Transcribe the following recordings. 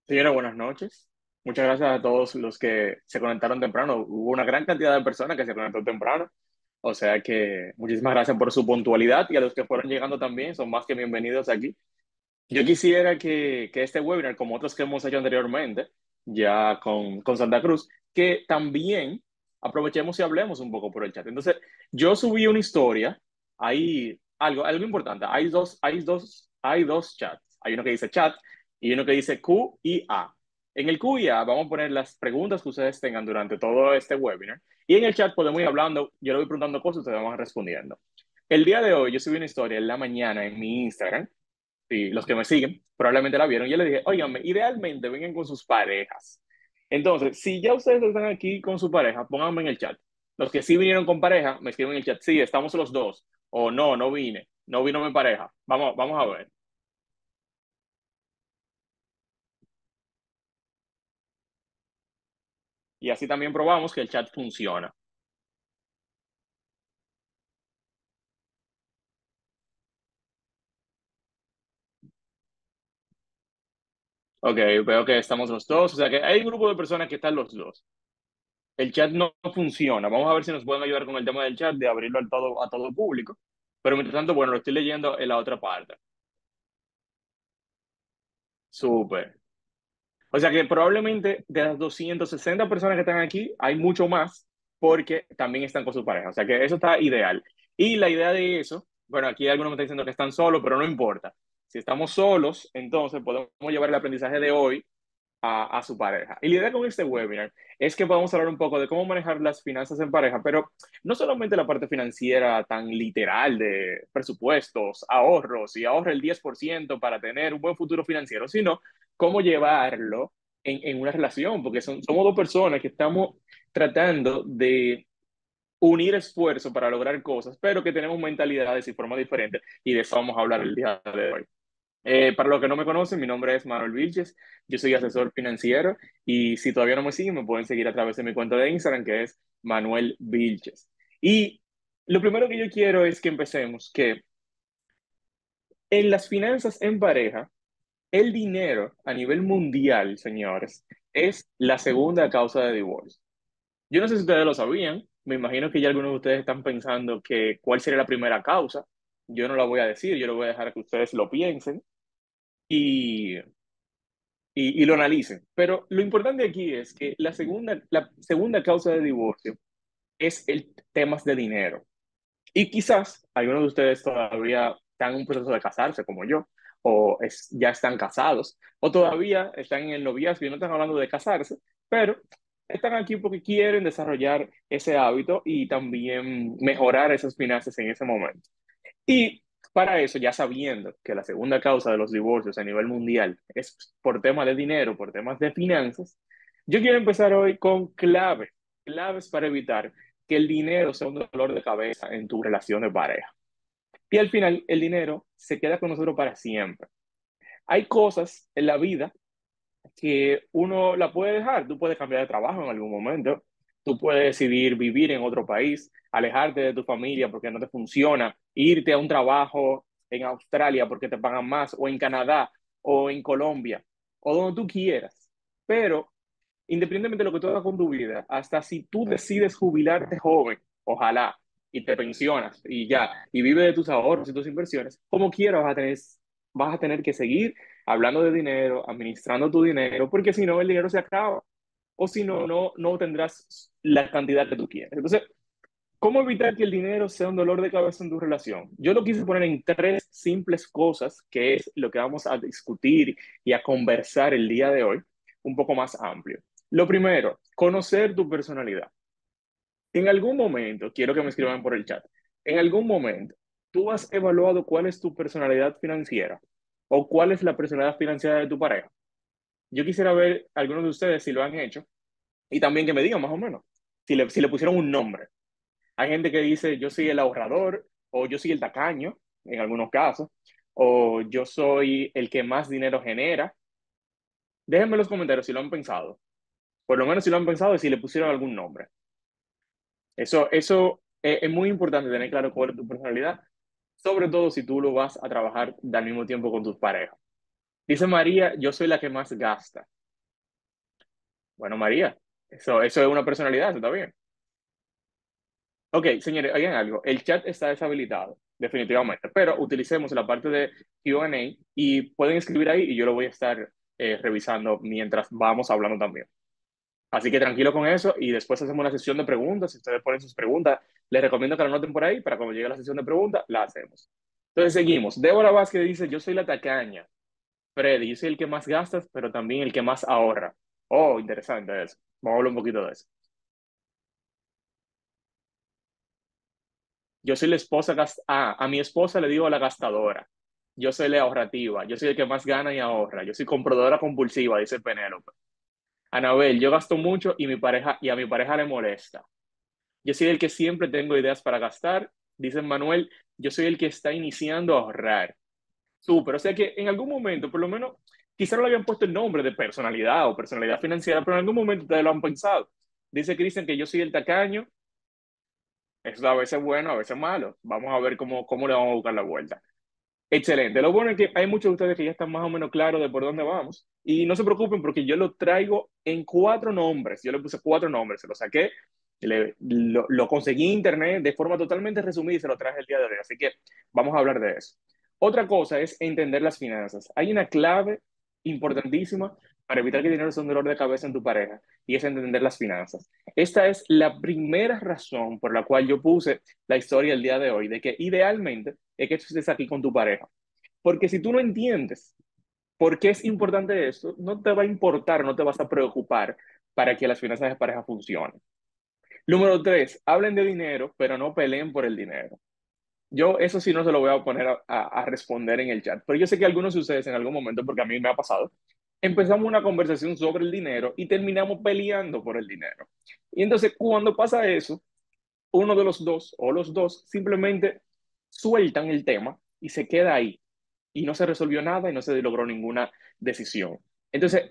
Señora, buenas noches. Muchas gracias a todos los que se conectaron temprano. Hubo una gran cantidad de personas que se conectó temprano. O sea que muchísimas gracias por su puntualidad y a los que fueron llegando también son más que bienvenidos aquí. Yo quisiera que este webinar, como otros que hemos hecho anteriormente, ya con Santa Cruz, que también aprovechemos y hablemos un poco por el chat. Entonces, yo subí una historia, hay algo importante, hay dos chats. Hay uno que dice chat y uno que dice Q y A. En el Q y A vamos a poner las preguntas que ustedes tengan durante todo este webinar y en el chat podemos ir hablando, yo le voy preguntando cosas y ustedes van respondiendo. El día de hoy yo subí una historia en la mañana en mi Instagram y los que me siguen probablemente la vieron. Yo le dije, óiganme, idealmente vengan con sus parejas. Entonces, si ya ustedes están aquí con su pareja, pónganme en el chat. Los que sí vinieron con pareja, me escriben en el chat, sí, estamos los dos. O no, no vine, no vino mi pareja. Vamos a ver. Y así también probamos que el chat funciona. Ok, veo que estamos los dos. O sea que hay un grupo de personas que están los dos. El chat no funciona. Vamos a ver si nos pueden ayudar con el tema del chat, de abrirlo a todo público. Pero mientras tanto, bueno, lo estoy leyendo en la otra parte. Súper. O sea que probablemente de las 260 personas que están aquí, hay mucho más porque también están con su pareja. O sea que eso está ideal. Y la idea de eso, bueno, aquí algunos me están diciendo que están solos, pero no importa. Si estamos solos, entonces podemos llevar el aprendizaje de hoy a su pareja. Y la idea con este webinar es que podamos hablar un poco de cómo manejar las finanzas en pareja, pero no solamente la parte financiera tan literal de presupuestos, ahorros y ahorra el 10% para tener un buen futuro financiero, sino cómo llevarlo en una relación, porque somos dos personas que estamos tratando de unir esfuerzos para lograr cosas, pero que tenemos mentalidades y formas diferentes, y de eso vamos a hablar el día de hoy. Para los que no me conocen, mi nombre es Manuel Vilches, yo soy asesor financiero y si todavía no me siguen, me pueden seguir a través de mi cuenta de Instagram, que es Manuel Vilches. Y lo primero que yo quiero es que empecemos, que en las finanzas en pareja, el dinero a nivel mundial, señores, es la segunda causa de divorcio. Yo no sé si ustedes lo sabían, me imagino que ya algunos de ustedes están pensando que cuál sería la primera causa. Yo no la voy a decir, yo lo voy a dejar que ustedes lo piensen. Y y lo analicen. Pero lo importante aquí es que la segunda causa de divorcio es el temas de dinero. Y quizás algunos de ustedes todavía están en un proceso de casarse, como yo, ya están casados, o todavía están en el noviazgo y no están hablando de casarse, pero están aquí porque quieren desarrollar ese hábito y también mejorar esas finanzas en ese momento. Y para eso, ya sabiendo que la segunda causa de los divorcios a nivel mundial es por temas de dinero, por temas de finanzas, yo quiero empezar hoy con claves para evitar que el dinero sea un dolor de cabeza en tu relación de pareja. Y al final, el dinero se queda con nosotros para siempre. Hay cosas en la vida que uno la puede dejar. Tú puedes cambiar de trabajo en algún momento, tú puedes decidir vivir en otro país, alejarte de tu familia porque no te funciona, irte a un trabajo en Australia porque te pagan más, o en Canadá, o en Colombia, o donde tú quieras. Pero independientemente de lo que tú hagas con tu vida, hasta si tú decides jubilarte joven, ojalá, y te pensionas y ya, y vives de tus ahorros y tus inversiones, como quieras vas a tener que seguir hablando de dinero, administrando tu dinero, porque si no, el dinero se acaba. O si no, no tendrás la cantidad que tú quieres. Entonces, ¿cómo evitar que el dinero sea un dolor de cabeza en tu relación? Yo lo quise poner en tres simples cosas, que es lo que vamos a discutir y a conversar el día de hoy, un poco más amplio. Lo primero, conocer tu personalidad. En algún momento, quiero que me escriban por el chat, en algún momento, ¿tú has evaluado cuál es tu personalidad financiera o cuál es la personalidad financiera de tu pareja? Yo quisiera ver algunos de ustedes si lo han hecho y también que me digan más o menos si le pusieron un nombre. Hay gente que dice yo soy el ahorrador o yo soy el tacaño, en algunos casos, o yo soy el que más dinero genera. Déjenme en los comentarios si lo han pensado. Por lo menos si lo han pensado y si le pusieron algún nombre. Eso es muy importante tener claro cuál es tu personalidad, sobre todo si tú lo vas a trabajar al mismo tiempo con tus parejas. Dice María, yo soy la que más gasta. Bueno, María, eso es una personalidad, eso está bien. Ok, señores, oigan algo. El chat está deshabilitado, definitivamente, pero utilicemos la parte de Q&A y pueden escribir ahí y yo lo voy a estar revisando mientras vamos hablando también. Así que tranquilo con eso y después hacemos una sesión de preguntas. Si ustedes ponen sus preguntas, les recomiendo que la anoten por ahí para cuando llegue la sesión de preguntas, la hacemos. Entonces seguimos. Débora Vázquez dice, yo soy la tacaña. Freddy, yo soy el que más gastas, pero también el que más ahorra. Oh, interesante eso. Vamos a hablar un poquito de eso. Yo soy la esposa, a mi esposa le digo la gastadora. Yo soy la ahorrativa. Yo soy el que más gana y ahorra. Yo soy compradora compulsiva, dice Penélope. Anabel, yo gasto mucho y a mi pareja le molesta. Yo soy el que siempre tengo ideas para gastar. Dice Manuel, yo soy el que está iniciando a ahorrar. Súper. O sea que en algún momento, por lo menos, quizá no le habían puesto el nombre de personalidad o personalidad financiera, pero en algún momento ustedes lo han pensado. Dice Cristian que yo soy el tacaño. Eso a veces es bueno, a veces es malo. Vamos a ver cómo le vamos a buscar la vuelta. Excelente. Lo bueno es que hay muchos de ustedes que ya están más o menos claros de por dónde vamos. Y no se preocupen porque yo lo traigo en 4 nombres. Yo le puse 4 nombres, se lo saqué, lo conseguí en internet de forma totalmente resumida y se lo traje el día de hoy. Así que vamos a hablar de eso. Otra cosa es entender las finanzas. Hay una clave importantísima para evitar que el dinero sea un dolor de cabeza en tu pareja y es entender las finanzas. Esta es la primera razón por la cual yo puse la historia el día de hoy, de que idealmente es que tú estés aquí con tu pareja. Porque si tú no entiendes por qué es importante esto, no te va a importar, no te vas a preocupar para que las finanzas de pareja funcionen. Número 3, hablen de dinero, pero no peleen por el dinero. Yo eso sí no se lo voy a poner a responder en el chat, pero yo sé que algunos de ustedes en algún momento, porque a mí me ha pasado, empezamos una conversación sobre el dinero y terminamos peleando por el dinero. Y entonces cuando pasa eso, uno de los dos o los dos simplemente sueltan el tema y se queda ahí y no se resolvió nada y no se logró ninguna decisión. Entonces,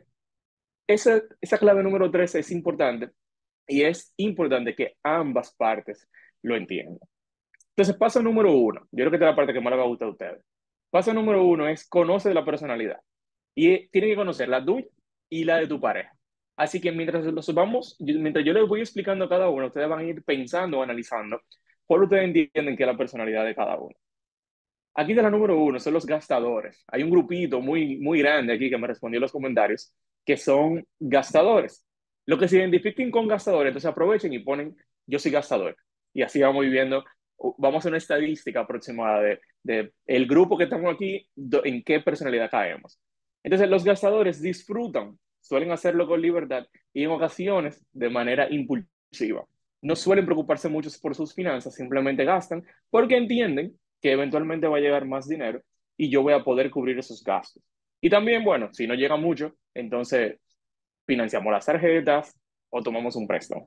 esa clave número 3 es importante y es importante que ambas partes lo entiendan. Entonces, paso número 1, yo creo que esta es la parte que más le va a gustar a ustedes. Paso número 1 es conoce la personalidad y tiene que conocer la tuya y la de tu pareja. Así que mientras yo les voy explicando a cada uno, ustedes van a ir pensando o analizando cuál ustedes entienden que es la personalidad de cada uno. Aquí de la número 1 son los gastadores. Hay un grupito muy, muy grande aquí que me respondió en los comentarios que son gastadores. Lo que se identifiquen con gastadores, entonces aprovechen y ponen yo soy gastador. Y así vamos viviendo, vamos a hacer una estadística aproximada de el grupo que estamos aquí, en qué personalidad caemos. Entonces los gastadores disfrutan, suelen hacerlo con libertad y en ocasiones de manera impulsiva. No suelen preocuparse mucho por sus finanzas, simplemente gastan porque entienden que eventualmente va a llegar más dinero y yo voy a poder cubrir esos gastos. Y también, bueno, si no llega mucho, entonces financiamos las tarjetas o tomamos un préstamo.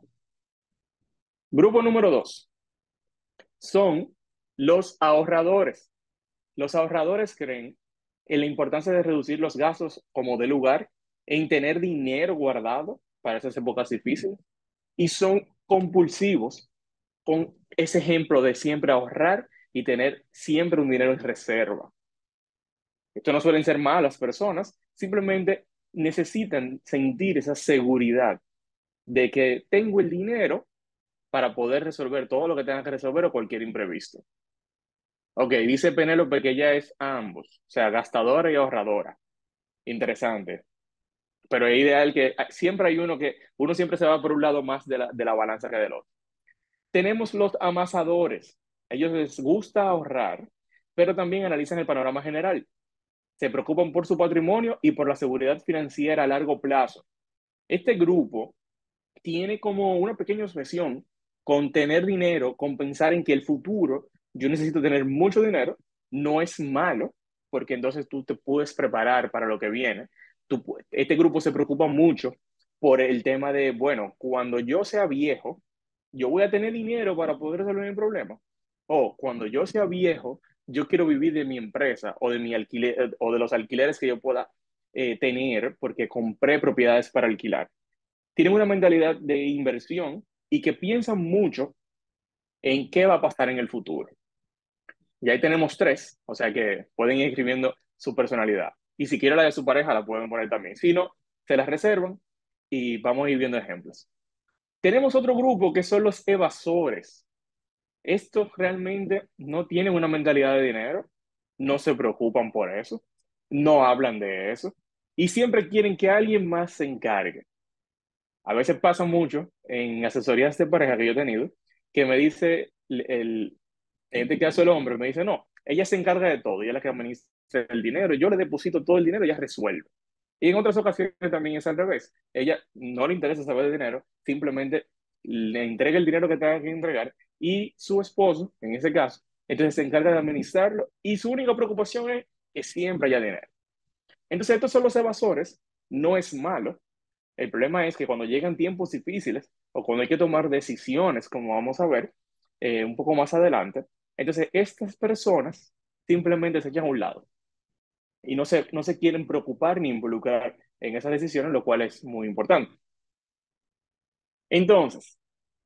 Grupo número 2 son los ahorradores. Los ahorradores creen en la importancia de reducir los gastos como de lugar, en tener dinero guardado para esas épocas difíciles y son compulsivos con ese ejemplo de siempre ahorrar y tener siempre un dinero en reserva. Esto no suelen ser malas personas, simplemente necesitan sentir esa seguridad de que tengo el dinero para poder resolver todo lo que tenga que resolver o cualquier imprevisto. Ok, dice Penélope que ella es ambos, o sea, gastadora y ahorradora. Interesante. Pero es ideal que siempre hay uno siempre se va por un lado más de la balanza que del otro. Tenemos los amasadores. A ellos les gusta ahorrar, pero también analizan el panorama general. Se preocupan por su patrimonio y por la seguridad financiera a largo plazo. Este grupo tiene como una pequeña obsesión con tener dinero, con pensar en que el futuro, yo necesito tener mucho dinero, no es malo, porque entonces tú te puedes preparar para lo que viene. Este grupo se preocupa mucho por el tema de, bueno, cuando yo sea viejo, yo voy a tener dinero para poder resolver mi problema. O cuando yo sea viejo, yo quiero vivir de mi empresa o de mi alquiler o de los alquileres que yo pueda tener porque compré propiedades para alquilar. Tienen una mentalidad de inversión y que piensan mucho en qué va a pasar en el futuro. Y ahí tenemos 3, o sea que pueden ir escribiendo su personalidad. Y si quieren la de su pareja, la pueden poner también. Si no, se las reservan y vamos a ir viendo ejemplos. Tenemos otro grupo que son los evasores. Estos realmente no tienen una mentalidad de dinero, no se preocupan por eso, no hablan de eso y siempre quieren que alguien más se encargue. A veces pasa mucho en asesorías de pareja que yo he tenido, que me dice en este caso el hombre, me dice, no, ella se encarga de todo, ella es la que administra el dinero, yo le deposito todo el dinero y ella resuelve. Y en otras ocasiones también es al revés. Ella no le interesa saber de dinero, simplemente le entrega el dinero que tenga que entregar y su esposo, en ese caso, entonces se encarga de administrarlo y su única preocupación es que siempre haya dinero. Entonces estos son los evasores, no es malo. El problema es que cuando llegan tiempos difíciles o cuando hay que tomar decisiones, como vamos a ver un poco más adelante, entonces estas personas simplemente se echan a un lado y no se quieren preocupar ni involucrar en esas decisiones, lo cual es muy importante. Entonces,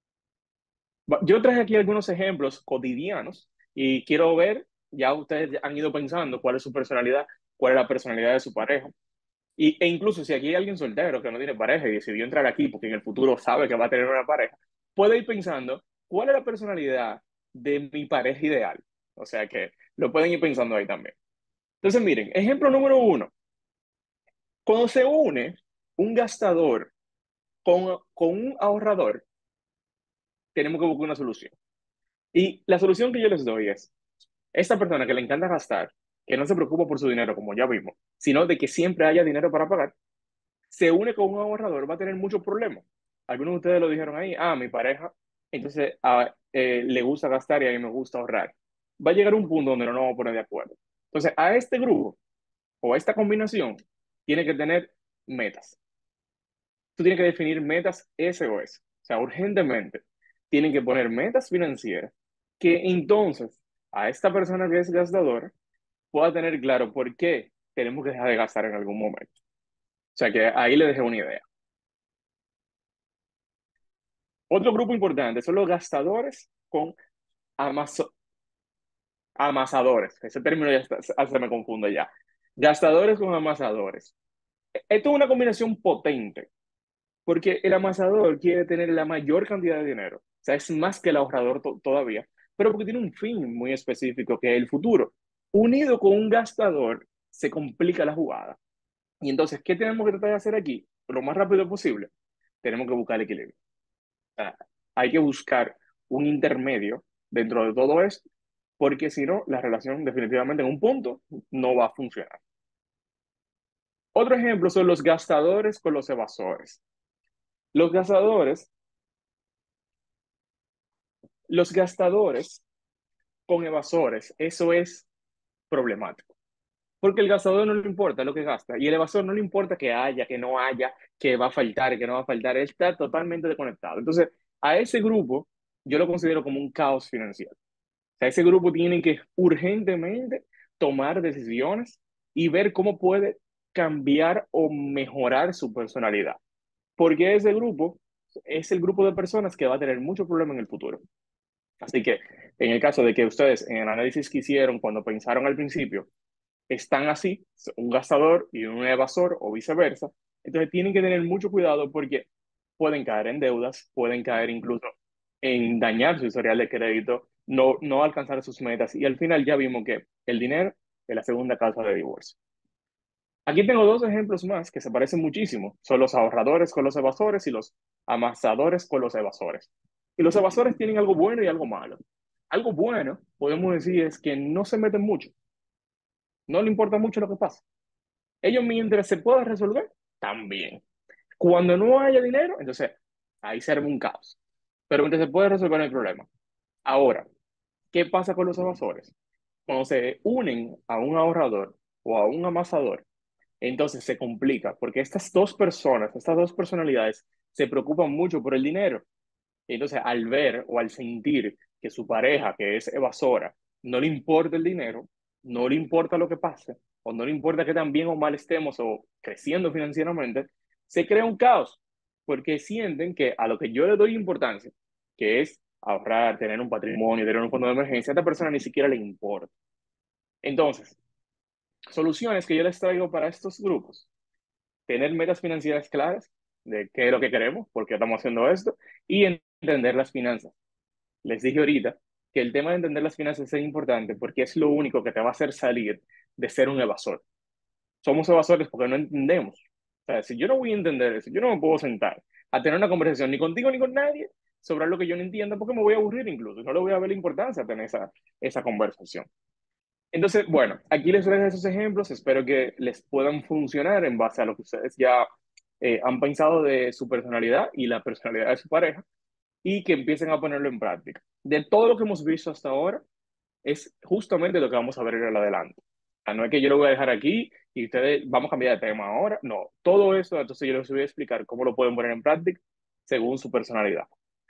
yo traje aquí algunos ejemplos cotidianos y quiero ver, ya ustedes han ido pensando cuál es su personalidad, cuál es la personalidad de su pareja. E incluso si aquí hay alguien soltero que no tiene pareja y decidió entrar aquí porque en el futuro sabe que va a tener una pareja, puede ir pensando cuál es la personalidad de mi pareja ideal. O sea que lo pueden ir pensando ahí también. Entonces, miren, ejemplo número uno. Cuando se une un gastador con un ahorrador, tenemos que buscar una solución. Y la solución que yo les doy es, esta persona que le encanta gastar, que no se preocupa por su dinero, como ya vimos, sino de que siempre haya dinero para pagar, se une con un ahorrador, va a tener muchos problemas. Algunos de ustedes lo dijeron ahí, mi pareja, entonces le gusta gastar y a mí me gusta ahorrar. Va a llegar un punto donde no nos vamos a poner de acuerdo. Entonces, a este grupo o a esta combinación tiene que tener metas. Tú tienes que definir metas SOS. O sea, urgentemente tienen que poner metas financieras que entonces a esta persona que es gastadora pueda tener claro por qué tenemos que dejar de gastar en algún momento. O sea, que ahí le dejé una idea. Otro grupo importante son los gastadores con amaso- amasadores. Ese término ya se me confunde ya. Gastadores con amasadores. Esto es una combinación potente, porque el amasador quiere tener la mayor cantidad de dinero. O sea, es más que el ahorrador todavía, pero porque tiene un fin muy específico, que es el futuro. Unido con un gastador, se complica la jugada. Y entonces, ¿qué tenemos que tratar de hacer aquí? Lo más rápido posible. Tenemos que buscar el equilibrio. Sea, hay que buscar un intermedio dentro de todo esto, porque si no, la relación definitivamente en un punto no va a funcionar. Otro ejemplo son los gastadores con los evasores. Los gastadores, los gastadores con evasores, eso es problemático. Porque el gastador no le importa lo que gasta y el evasor no le importa que haya, que no haya, que va a faltar, que no va a faltar. Él está totalmente desconectado. Entonces, a ese grupo yo lo considero como un caos financiero. Sea, ese grupo tiene que urgentemente tomar decisiones y ver cómo puede cambiar o mejorar su personalidad. Porque ese grupo es el grupo de personas que va a tener mucho problema en el futuro. Así que en el caso de que ustedes en el análisis que hicieron cuando pensaron al principio están así, un gastador y un evasor o viceversa, entonces tienen que tener mucho cuidado porque pueden caer en deudas, pueden caer incluso en dañar su historial de crédito, no alcanzar sus metas y al final ya vimos que el dinero es la segunda causa de divorcio. Aquí tengo dos ejemplos más que se parecen muchísimo. Son los ahorradores con los evasores y los amasadores con los evasores. Y los evasores tienen algo bueno y algo malo. Algo bueno, podemos decir, es que no se meten mucho, no le importa mucho lo que pasa. Ellos mientras se pueda resolver, también. Cuando no haya dinero, entonces ahí se arma un caos. Pero mientras se puede resolver no hay problema. Ahora, ¿qué pasa con los evasores? Cuando se unen a un ahorrador o a un amasador, entonces se complica porque estas dos personas, estas dos personalidades, se preocupan mucho por el dinero. Y entonces al ver o al sentir que su pareja, que es evasora, no le importa el dinero, no le importa lo que pase, o no le importa que tan bien o mal estemos o creciendo financieramente, se crea un caos porque sienten que a lo que yo le doy importancia, que es ahorrar, tener un patrimonio, tener un fondo de emergencia, a esta persona ni siquiera le importa. Entonces, soluciones que yo les traigo para estos grupos: tener metas financieras claras, de qué es lo que queremos, por qué estamos haciendo esto, y entender las finanzas. Les dije ahorita que el tema de entender las finanzas es importante porque es lo único que te va a hacer salir de ser un evasor. Somos evasores porque no entendemos. O sea, si yo no voy a entender eso, yo no me puedo sentar a tener una conversación ni contigo ni con nadie sobre lo que yo no entienda porque me voy a aburrir incluso. No le voy a ver la importancia a tener esa conversación. Entonces, bueno, aquí les traigo esos ejemplos. Espero que les puedan funcionar en base a lo que ustedes ya han pensado de su personalidad y la personalidad de su pareja y que empiecen a ponerlo en práctica. De todo lo que hemos visto hasta ahora, es justamente lo que vamos a ver en el adelante. O sea, no es que yo lo voy a dejar aquí y ustedes vamos a cambiar de tema ahora. No, todo eso, entonces yo les voy a explicar cómo lo pueden poner en práctica según su personalidad.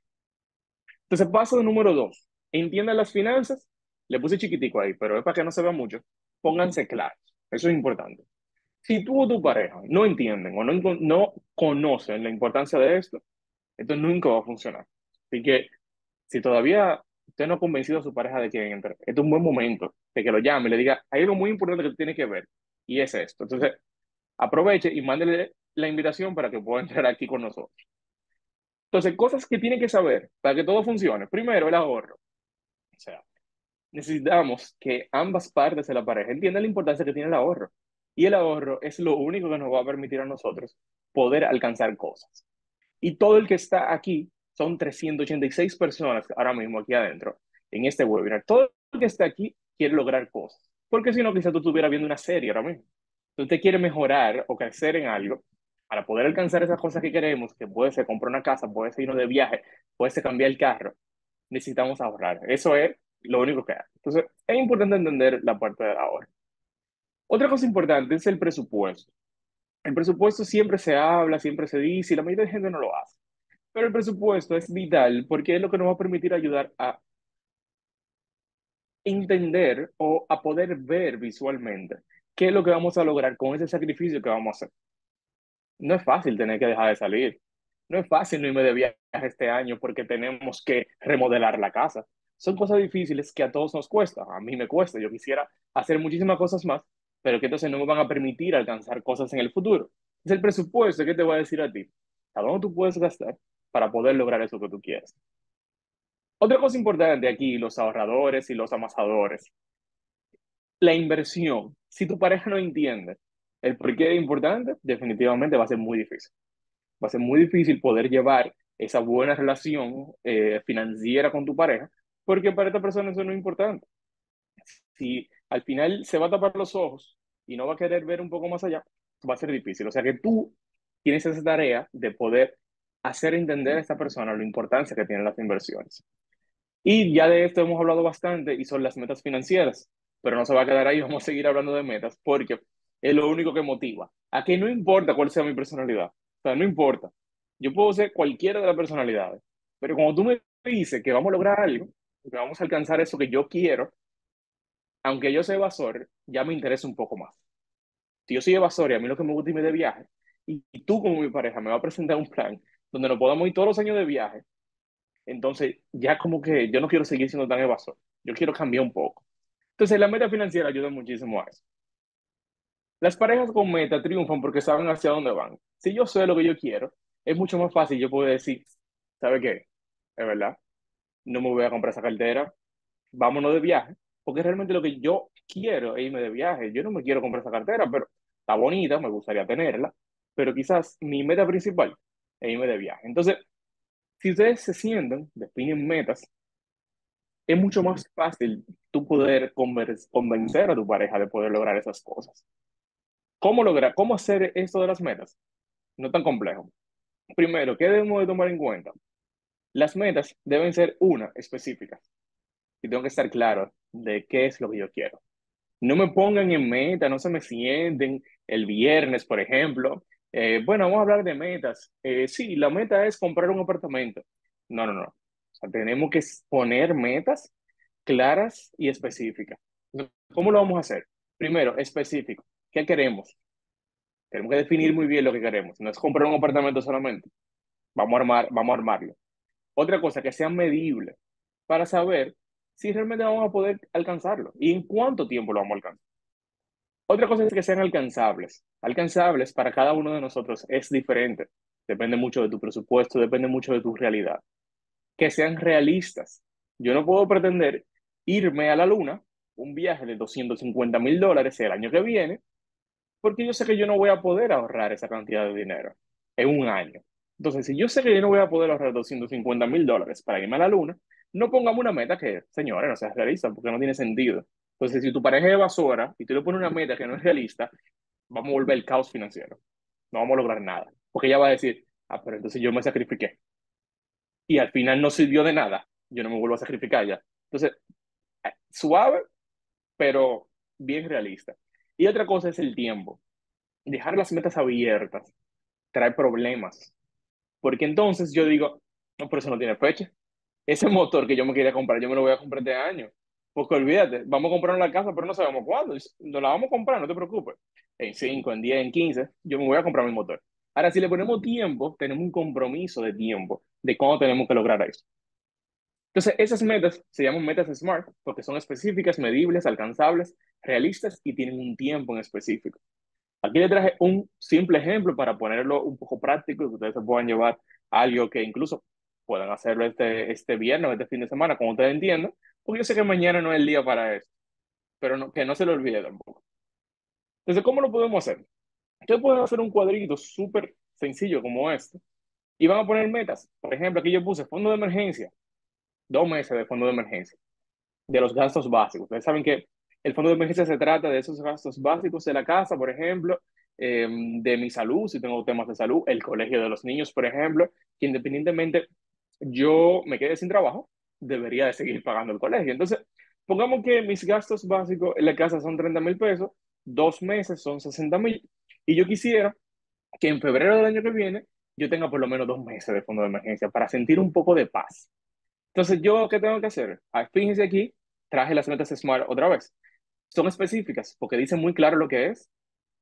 Entonces, paso número dos. Entiendan las finanzas. Le puse chiquitico ahí, pero es para que no se vea mucho. Pónganse claros. Eso es importante. Si tú o tu pareja no entienden o no conocen la importancia de esto nunca va a funcionar. Así que si todavía usted no ha convencido a su pareja de que entre, este es un buen momento de que lo llame y le diga, hay algo muy importante que tú tienes que ver y es esto. Entonces, aproveche y mándele la invitación para que pueda entrar aquí con nosotros. Entonces, cosas que tiene que saber para que todo funcione. Primero, el ahorro. O sea, necesitamos que ambas partes de la pareja entiendan la importancia que tiene el ahorro. Y el ahorro es lo único que nos va a permitir a nosotros poder alcanzar cosas. Y todo el que está aquí, son 386 personas ahora mismo aquí adentro, en este webinar. Todo el que está aquí quiere lograr cosas. Porque si no, quizás tú estuvieras viendo una serie ahora mismo. Tú te quieres mejorar o crecer en algo para poder alcanzar esas cosas que queremos, que puede ser comprar una casa, puede ser irnos de viaje, puede ser cambiar el carro. Necesitamos ahorrar. Eso es lo único que hay. Entonces, es importante entender la parte del ahorro. Otra cosa importante es el presupuesto. El presupuesto siempre se habla, siempre se dice y la mayoría de gente no lo hace. Pero el presupuesto es vital porque es lo que nos va a permitir ayudar a entender o a poder ver visualmente qué es lo que vamos a lograr con ese sacrificio que vamos a hacer. No es fácil tener que dejar de salir. No es fácil no irme de viaje este año porque tenemos que remodelar la casa. Son cosas difíciles que a todos nos cuesta. A mí me cuesta. Yo quisiera hacer muchísimas cosas más, pero que entonces no me van a permitir alcanzar cosas en el futuro. Es el presupuesto que te voy a decir a ti. ¿A dónde tú puedes gastar para poder lograr eso que tú quieres? Otra cosa importante aquí, los ahorradores y los amasadores. La inversión. Si tu pareja no entiende el por qué es importante, definitivamente va a ser muy difícil. Va a ser muy difícil poder llevar esa buena relación financiera con tu pareja, porque para esta persona eso no es importante. Si al final se va a tapar los ojos y no va a querer ver un poco más allá, va a ser difícil. O sea que tú tienes esa tarea de poder hacer entender a esta persona la importancia que tienen las inversiones. Y ya de esto hemos hablado bastante y son las metas financieras, pero no se va a quedar ahí, vamos a seguir hablando de metas porque es lo único que motiva. A que no importa cuál sea mi personalidad, o sea, no importa. Yo puedo ser cualquiera de las personalidades, pero cuando tú me dices que vamos a lograr algo, que vamos a alcanzar eso que yo quiero, aunque yo sea evasor, ya me interesa un poco más. Si yo soy evasor y a mí lo que me gusta es irme de viaje, y tú como mi pareja me va a presentar un plan donde nos podamos ir todos los años de viaje, entonces, ya como que yo no quiero seguir siendo tan evasor. Yo quiero cambiar un poco. Entonces, la meta financiera ayuda muchísimo a eso. Las parejas con meta triunfan porque saben hacia dónde van. Si yo sé lo que yo quiero, es mucho más fácil yo poder decir, ¿sabe qué? Es verdad, no me voy a comprar esa cartera, vámonos de viaje, porque realmente lo que yo quiero es irme de viaje. Yo no me quiero comprar esa cartera, pero está bonita, me gustaría tenerla, pero quizás mi meta principal es irme de viaje. Entonces, si ustedes se sientan, definen metas, es mucho más fácil tú poder convencer a tu pareja de poder lograr esas cosas. ¿Cómo lograr, cómo hacer esto de las metas? No tan complejo. Primero, ¿qué debemos de tomar en cuenta? Las metas deben ser específicas. Y tengo que estar claro de qué es lo que yo quiero. No me pongan en meta, no se me sienten el viernes, por ejemplo. Bueno, vamos a hablar de metas. Sí, la meta es comprar un apartamento. No, no, no. O sea, tenemos que poner metas claras y específicas. ¿Cómo lo vamos a hacer? Primero, específico. ¿Qué queremos? Tenemos que definir muy bien lo que queremos. No es comprar un apartamento solamente. Vamos a armarlo. Otra cosa, que sea medible para saber si realmente vamos a poder alcanzarlo y en cuánto tiempo lo vamos a alcanzar. Otra cosa es que sean alcanzables. Alcanzables para cada uno de nosotros es diferente. depende mucho de tu presupuesto, depende mucho de tu realidad. Que sean realistas. Yo no puedo pretender irme a la luna, un viaje de $250,000 el año que viene, porque yo sé que yo no voy a poder ahorrar esa cantidad de dinero en un año. Entonces, si yo sé que yo no voy a poder ahorrar $250,000 para irme a la luna, no pongamos una meta que, señores, no sea realista, porque no tiene sentido. Entonces, si tu pareja es evasora y tú le pones una meta que no es realista, vamos a volver el caos financiero. No vamos a lograr nada. Porque ella va a decir, ah, pero entonces yo me sacrifiqué. Y al final no sirvió de nada. Yo no me vuelvo a sacrificar ya. Entonces, suave, pero bien realista. Y otra cosa es el tiempo. Dejar las metas abiertas trae problemas. Porque entonces yo digo, no, pero eso no tiene fecha. Ese motor que yo me quería comprar, yo me lo voy a comprar este año. Porque olvídate, vamos a comprar la casa, pero no sabemos cuándo. Nos la vamos a comprar, no te preocupes. En 5, en 10, en 15, yo me voy a comprar mi motor. Ahora, si le ponemos tiempo, tenemos un compromiso de tiempo de cuándo tenemos que lograr eso. Entonces, esas metas se llaman metas SMART porque son específicas, medibles, alcanzables, realistas y tienen un tiempo en específico. Aquí le traje un simple ejemplo para ponerlo un poco práctico y que ustedes se puedan llevar a algo que incluso puedan hacerlo este viernes o este fin de semana, como ustedes entiendan, porque yo sé que mañana no es el día para eso, pero que no se lo olvide tampoco. Entonces, ¿cómo lo podemos hacer? Ustedes pueden hacer un cuadrito súper sencillo como este y van a poner metas. Por ejemplo, aquí yo puse fondo de emergencia, 2 meses de fondo de emergencia, de los gastos básicos. Ustedes saben que el fondo de emergencia se trata de esos gastos básicos de la casa, por ejemplo, de mi salud, si tengo temas de salud, el colegio de los niños, por ejemplo, que independientemente yo me quede sin trabajo, debería de seguir pagando el colegio. Entonces, pongamos que mis gastos básicos en la casa son 30,000 pesos, 2 meses son 60,000, y yo quisiera que en febrero del año que viene yo tenga por lo menos 2 meses de fondo de emergencia para sentir un poco de paz. Entonces, ¿yo qué tengo que hacer? Ah, fíjense aquí, traje las metas SMART otra vez. Son específicas porque dicen muy claro lo que es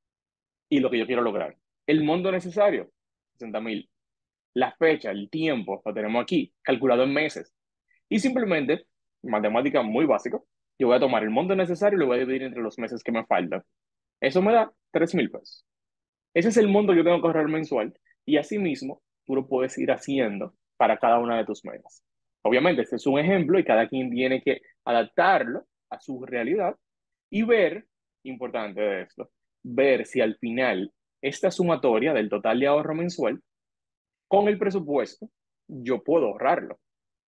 y lo que yo quiero lograr. El monto necesario, 60,000. La fecha, el tiempo, lo tenemos aquí, calculado en meses. Y simplemente, matemática muy básica, yo voy a tomar el monto necesario y lo voy a dividir entre los meses que me faltan. Eso me da 3,000 pesos. Ese es el monto que yo tengo que ahorrar mensual y asimismo tú lo puedes ir haciendo para cada una de tus metas. Obviamente, este es un ejemplo y cada quien tiene que adaptarlo a su realidad y ver, importante de esto, ver si al final esta sumatoria del total de ahorro mensual con el presupuesto yo puedo ahorrarlo.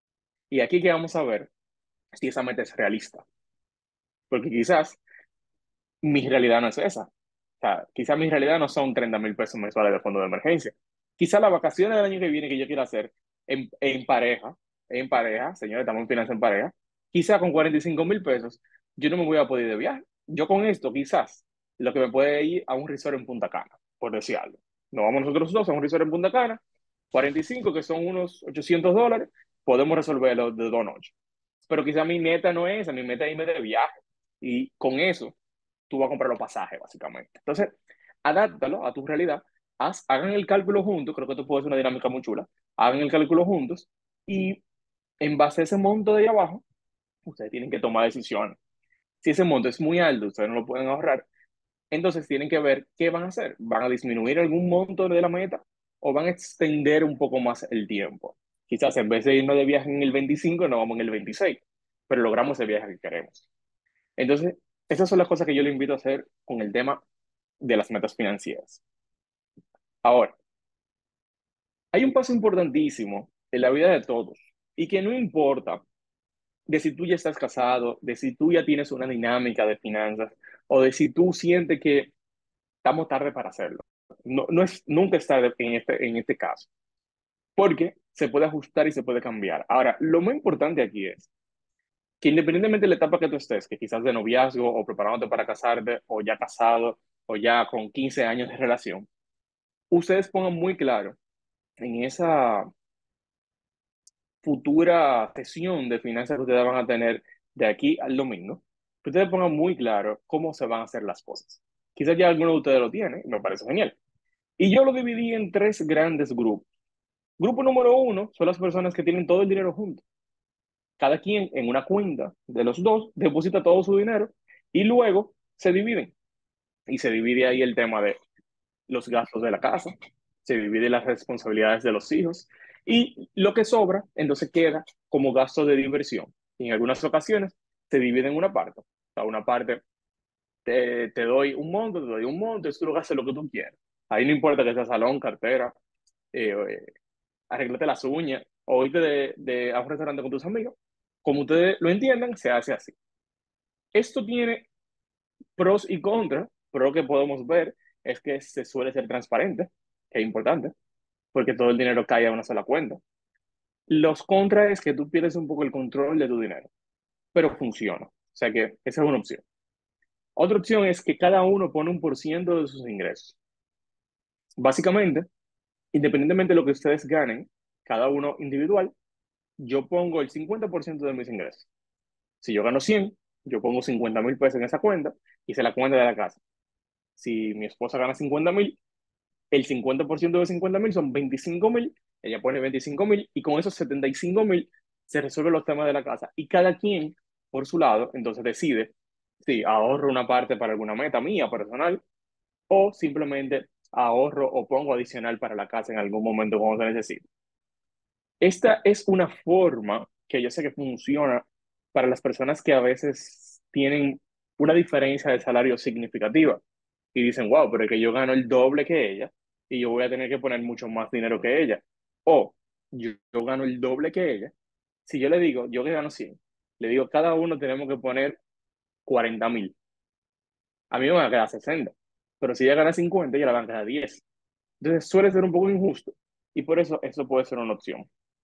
Y aquí que vamos a ver si esa meta es realista, porque quizás mi realidad no es esa. O sea, quizás mi realidad no son 30,000 pesos mensuales de fondo de emergencia. Quizás las vacaciones del año que viene que yo quiera hacer en pareja, señores, estamos en finanzas en pareja, quizás con 45,000 pesos yo no me voy a poder ir de viaje. Yo con esto, quizás, lo que me puede ir a un resort en Punta Cana, por decir algo. Nos vamos nosotros dos a un resort en Punta Cana, 45, que son unos $800, podemos resolverlo de 2 noches. Pero quizás mi meta no es esa, mi meta es irme de viaje. Y con eso tú vas a comprar los pasajes, básicamente. Entonces, adáptalo a tu realidad, hagan el cálculo juntos, creo que esto puede ser una dinámica muy chula, hagan el cálculo juntos y en base a ese monto de ahí abajo, ustedes tienen que tomar decisiones. Si ese monto es muy alto, ustedes no lo pueden ahorrar, entonces tienen que ver qué van a hacer. ¿Van a disminuir algún monto de la meta o van a extender un poco más el tiempo? Quizás en vez de irnos de viaje en el 25, nos vamos en el 26, pero logramos el viaje que queremos. Entonces, esas son las cosas que yo le invito a hacer con el tema de las metas financieras. Ahora, hay un paso importantísimo en la vida de todos y que no importa de si tú ya estás casado, de si tú ya tienes una dinámica de finanzas o de si tú sientes que estamos tarde para hacerlo. No, no es, nunca es tarde en este caso, porque se puede ajustar y se puede cambiar. Ahora, lo muy importante aquí es que independientemente de la etapa que tú estés, que quizás de noviazgo o preparándote para casarte o ya casado o ya con 15 años de relación, ustedes pongan muy claro en esa futura sesión de finanzas que ustedes van a tener de aquí al domingo, que ustedes pongan muy claro cómo se van a hacer las cosas. Quizás ya alguno de ustedes lo tiene, y me parece genial. Y yo lo dividí en tres grandes grupos. Grupo número uno son las personas que tienen todo el dinero junto. Cada quien en una cuenta de los dos deposita todo su dinero y luego se dividen. Y se divide ahí el tema de los gastos de la casa, se dividen las responsabilidades de los hijos y lo que sobra entonces queda como gasto de diversión. Y en algunas ocasiones se divide en una parte. O sea, una parte te doy un monto, te doy un monto, y tú lo gastas lo que tú quieras. Ahí no importa que sea salón, cartera, arréglate las uñas o irte a un restaurante con tus amigos. Como ustedes lo entiendan, se hace así. Esto tiene pros y contras, pero lo que podemos ver es que se suele ser transparente, que es importante, porque todo el dinero cae a una sola cuenta. Los contras es que tú pierdes un poco el control de tu dinero, pero funciona. O sea que esa es una opción. Otra opción es que cada uno pone un por ciento de sus ingresos. Básicamente, independientemente de lo que ustedes ganen, cada uno individual, yo pongo el 50% de mis ingresos. Si yo gano 100, yo pongo 50.000 pesos en esa cuenta y se la cuenta de la casa. Si mi esposa gana 50.000, el 50% de 50.000 son 25.000, ella pone 25.000 y con esos 75.000 se resuelven los temas de la casa. Y cada quien, por su lado, entonces decide si ahorro una parte para alguna meta mía personal o simplemente ahorro o pongo adicional para la casa en algún momento cuando se necesite. Esta es una forma que yo sé que funciona para las personas que a veces tienen una diferencia de salario significativa y dicen, wow, pero es que yo gano el doble que ella y yo voy a tener que poner mucho más dinero que ella. O yo gano el doble que ella. Si yo le digo, yo que gano 100, le digo, cada uno tenemos que poner 40.000. A mí me van a quedar 60, pero si ella gana 50, ella le van a quedar 10. Entonces suele ser un poco injusto y por eso puede ser una opción.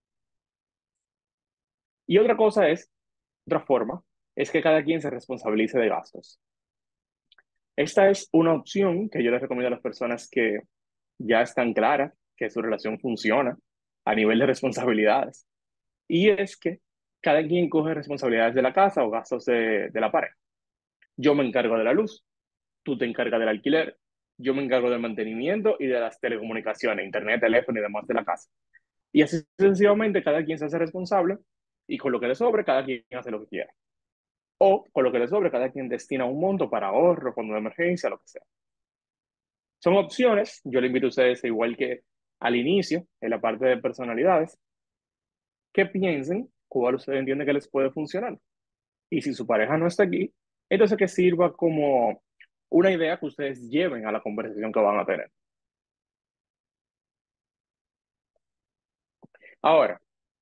Y otra cosa es, otra forma, es que cada quien se responsabilice de gastos. Esta es una opción que yo les recomiendo a las personas que ya están claras que su relación funciona a nivel de responsabilidades. Y es que cada quien coge responsabilidades de la casa o gastos de la pareja. Yo me encargo de la luz, tú te encargas del alquiler, yo me encargo del mantenimiento y de las telecomunicaciones, internet, teléfono y demás de la casa. Y así sucesivamente, cada quien se hace responsable y con lo que le sobre, cada quien hace lo que quiera. O con lo que le sobre, cada quien destina un monto para ahorro, fondo de emergencia, lo que sea. Son opciones. Yo le invito a ustedes, igual que al inicio, en la parte de personalidades, que piensen cuál ustedes entienden que les puede funcionar. Y si su pareja no está aquí, entonces que sirva como una idea que ustedes lleven a la conversación que van a tener. Ahora,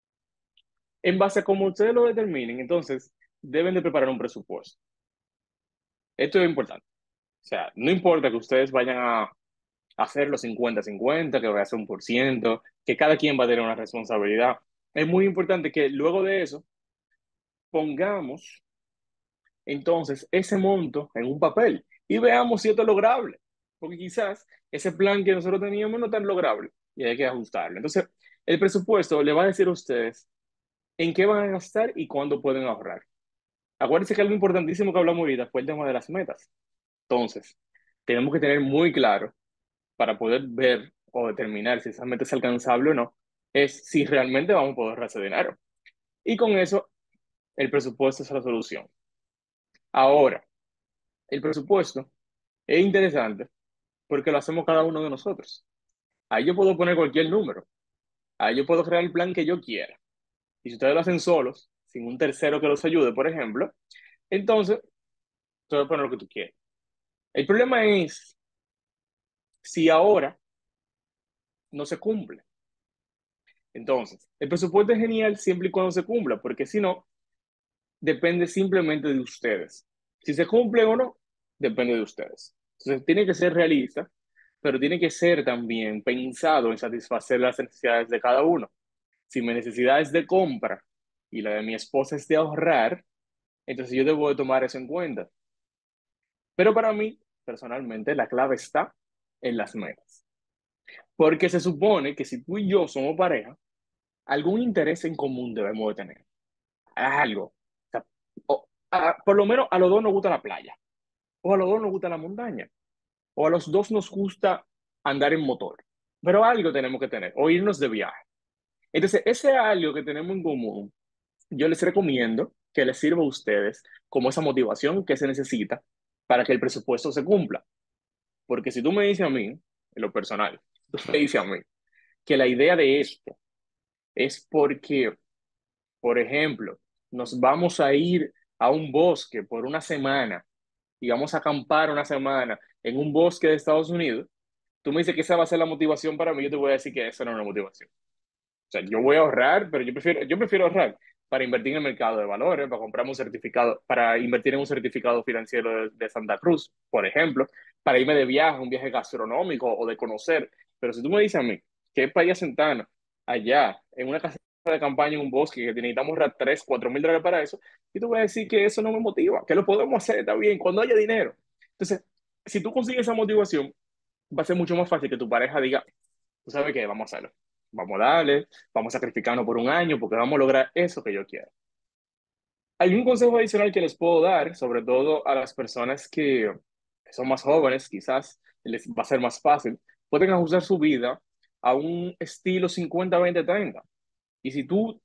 en base a cómo ustedes lo determinen, entonces deben de preparar un presupuesto. Esto es importante. O sea, no importa que ustedes vayan a hacerlo 50-50, que vaya a ser 1%, que cada quien va a tener una responsabilidad. Es muy importante que luego de eso pongamos entonces ese monto en un papel y veamos si esto es lograble, porque quizás ese plan que nosotros teníamos no es tan lograble y hay que ajustarlo. Entonces, el presupuesto le va a decir a ustedes en qué van a gastar y cuándo pueden ahorrar. Acuérdense que algo importantísimo que hablamos ahorita fue el tema de las metas. Entonces, tenemos que tener muy claro para poder ver o determinar si esa meta es alcanzable o no, es si realmente vamos a poder hacer dinero. Y con eso, el presupuesto es la solución. Ahora, el presupuesto es interesante porque lo hacemos cada uno de nosotros. Ahí yo puedo poner cualquier número. Ahí yo puedo crear el plan que yo quiera. Y si ustedes lo hacen solos, sin un tercero que los ayude, por ejemplo, entonces, tú puedes poner lo que tú quieras. El problema es si ahora no se cumple. Entonces, el presupuesto es genial siempre y cuando se cumpla, porque si no, depende simplemente de ustedes. Si se cumple o no, depende de ustedes. Entonces, tiene que ser realista, pero tiene que ser también pensado en satisfacer las necesidades de cada uno. Si mi necesidad es de compra y la de mi esposa es de ahorrar, entonces yo debo de tomar eso en cuenta. Pero para mí, personalmente, la clave está en las metas. Porque se supone que si tú y yo somos pareja, algún interés en común debemos de tener. Algo. O sea, por lo menos a los dos nos gusta la playa, o a los dos nos gusta la montaña, o a los dos nos gusta andar en motor. Pero algo tenemos que tener, o irnos de viaje. Entonces, ese algo que tenemos en común, yo les recomiendo que les sirva a ustedes como esa motivación que se necesita para que el presupuesto se cumpla. Porque si tú me dices a mí, en lo personal, Entonces me dice a mí que la idea de esto es porque, por ejemplo, nos vamos a ir a un bosque por una semana y vamos a acampar una semana en un bosque de Estados Unidos. Tú me dices que esa va a ser la motivación para mí, yo te voy a decir que esa no es una motivación. O sea, yo voy a ahorrar, pero yo prefiero ahorrar para invertir en el mercado de valores, para comprarme un certificado, para invertir en un certificado financiero de Santa Cruz, por ejemplo, para irme de viaje, un viaje gastronómico o de conocer. Pero si tú me dices a mí que es para ir a sentarnos allá, en una casa de campaña, en un bosque, que necesitamos ahorrar 3, 4 mil dólares para eso, y tú vas a decir que eso no me motiva, que lo podemos hacer, está bien, cuando haya dinero. Entonces, si tú consigues esa motivación, va a ser mucho más fácil que tu pareja diga, tú sabes qué, vamos a hacerlo. Vamos a darle, vamos a sacrificarnos por un año porque vamos a lograr eso que yo quiero. Hay un consejo adicional que les puedo dar, sobre todo a las personas que son más jóvenes, quizás les va a ser más fácil, pueden ajustar su vida a un estilo 50-20-30. Y si tú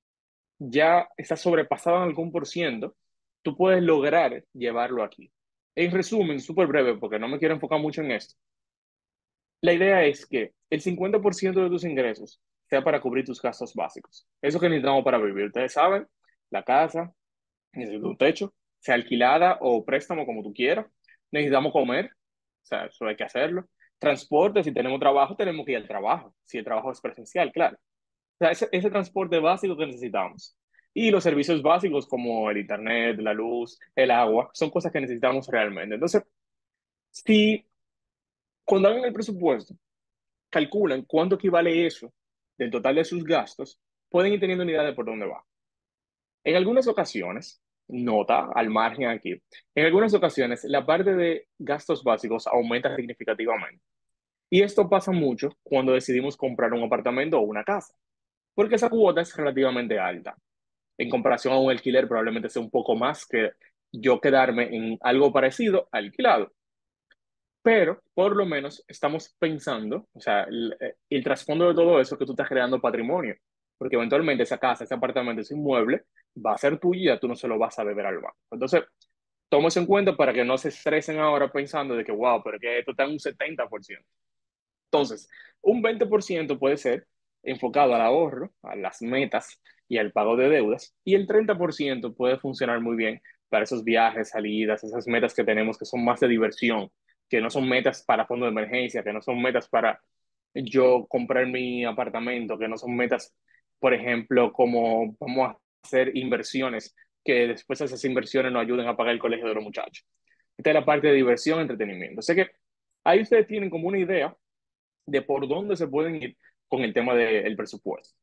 ya estás sobrepasado en algún por ciento, tú puedes lograr llevarlo aquí. En resumen, súper breve, porque no me quiero enfocar mucho en esto. La idea es que el 50% de tus ingresos sea para cubrir tus gastos básicos. Eso que necesitamos para vivir. Ustedes saben, la casa, necesita un techo, sea alquilada o préstamo como tú quieras. Necesitamos comer, o sea, eso hay que hacerlo. Transporte, si tenemos trabajo, tenemos que ir al trabajo, si el trabajo es presencial, claro. O sea, ese transporte básico que necesitamos. Y los servicios básicos como el internet, la luz, el agua, son cosas que necesitamos realmente. Entonces, si cuando hagan el presupuesto, calculan cuánto equivale eso del total de sus gastos, pueden ir teniendo una idea de por dónde va. En algunas ocasiones, nota al margen aquí, en algunas ocasiones la parte de gastos básicos aumenta significativamente. Y esto pasa mucho cuando decidimos comprar un apartamento o una casa, porque esa cuota es relativamente alta. En comparación a un alquiler, probablemente sea un poco más que yo quedarme en algo parecido alquilado. Pero por lo menos estamos pensando, o sea, el trasfondo de todo eso es que tú estás creando patrimonio, porque eventualmente esa casa, ese apartamento, ese inmueble va a ser tuyo y ya tú no se lo vas a deber al banco. Entonces, toma eso en cuenta para que no se estresen ahora pensando de que, wow, pero que esto está en un 70%. Entonces, un 20% puede ser enfocado al ahorro, a las metas y al pago de deudas, y el 30% puede funcionar muy bien para esos viajes, salidas, esas metas que tenemos que son más de diversión, que no son metas para fondo de emergencia, que no son metas para yo comprar mi apartamento, que no son metas, por ejemplo, como vamos a hacer inversiones, que después esas inversiones nos ayuden a pagar el colegio de los muchachos. Esta es la parte de diversión, entretenimiento. Sé que ahí ustedes tienen como una idea de por dónde se pueden ir con el tema del presupuesto.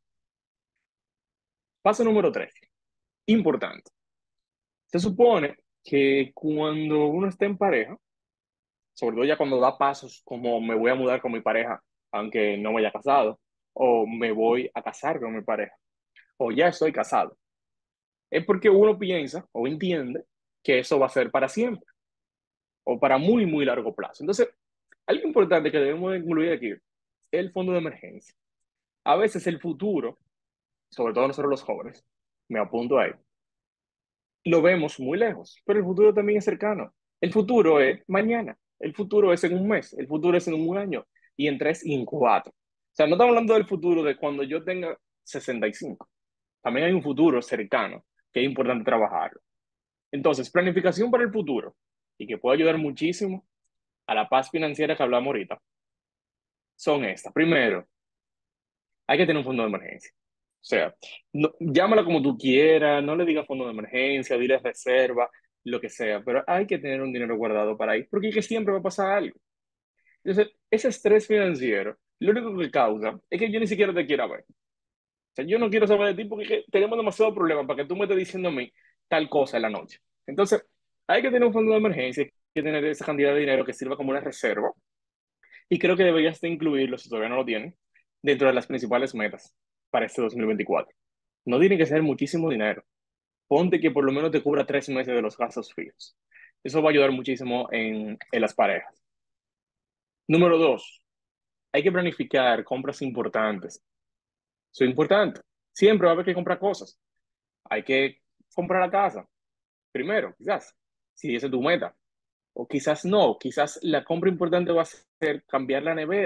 Paso número 3, importante. Se supone que cuando uno está en pareja, sobre todo ya cuando da pasos como me voy a mudar con mi pareja, aunque no me haya casado, o me voy a casar con mi pareja, o ya estoy casado, es porque uno piensa o entiende que eso va a ser para siempre o para muy, muy largo plazo. Entonces, algo importante que debemos incluir aquí es el fondo de emergencia. A veces el futuro, sobre todo nosotros los jóvenes, me apunto ahí, lo vemos muy lejos, pero el futuro también es cercano. El futuro es mañana, el futuro es en un mes, el futuro es en un año y en 3 y en 4. O sea, no estamos hablando del futuro de cuando yo tenga 65. También hay un futuro cercano que es importante trabajarlo. Entonces, planificación para el futuro y que puede ayudar muchísimo a la paz financiera que hablamos ahorita son estas. Primero, hay que tener un fondo de emergencia. O sea, llámala como tú quieras, no le digas fondo de emergencia, dile reserva, lo que sea, pero hay que tener un dinero guardado para ahí, porque es que siempre va a pasar algo. Entonces, ese estrés financiero, lo único que causa es que yo ni siquiera te quiera ver. O sea, yo no quiero saber de ti porque es que tenemos demasiados problemas para que tú me estés diciendo a mí tal cosa en la noche. Entonces, hay que tener un fondo de emergencia, hay que tener esa cantidad de dinero que sirva como una reserva, y creo que deberías de incluirlo, si todavía no lo tienen, dentro de las principales metas para este 2024. No tiene que ser muchísimo dinero. Ponte que por lo menos te cubra 3 meses de los gastos fijos. Eso va a ayudar muchísimo en las parejas. Número 2, hay que planificar compras importantes. Eso es importante. Siempre va a haber que comprar cosas. Hay que comprar la casa primero, quizás, si esa es tu meta. O quizás no, quizás la compra importante va a ser cambiar la nevera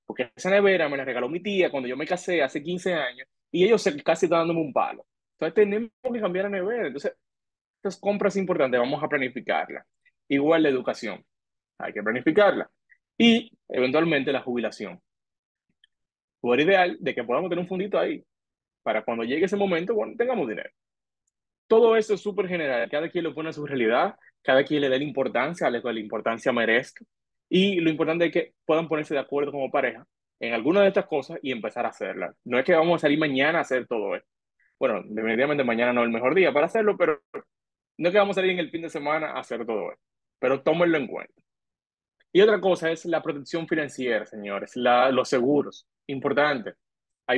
porque esa nevera me la regaló mi tía cuando yo me casé hace 15 años y ellos casi están dándome un palo. Entonces tenemos que cambiar la nevera. Entonces, estas compras importantes vamos a planificarla. Igual la educación, hay que planificarla. Y eventualmente la jubilación. Fuera ideal de que podamos tener un fondito ahí para cuando llegue ese momento, bueno, tengamos dinero. Todo eso es súper general. Cada quien lo pone a su realidad, cada quien le da la importancia a lo que la importancia merezca. Y lo importante es que puedan ponerse de acuerdo como pareja en alguna de estas cosas y empezar a hacerlas. No es que vamos a salir mañana a hacer todo esto. Bueno, definitivamente mañana no es el mejor día para hacerlo, pero no es que vamos a salir en el fin de semana a hacer todo esto. Pero tómenlo en cuenta. Y otra cosa es la protección financiera, señores, los seguros. Importante. Hay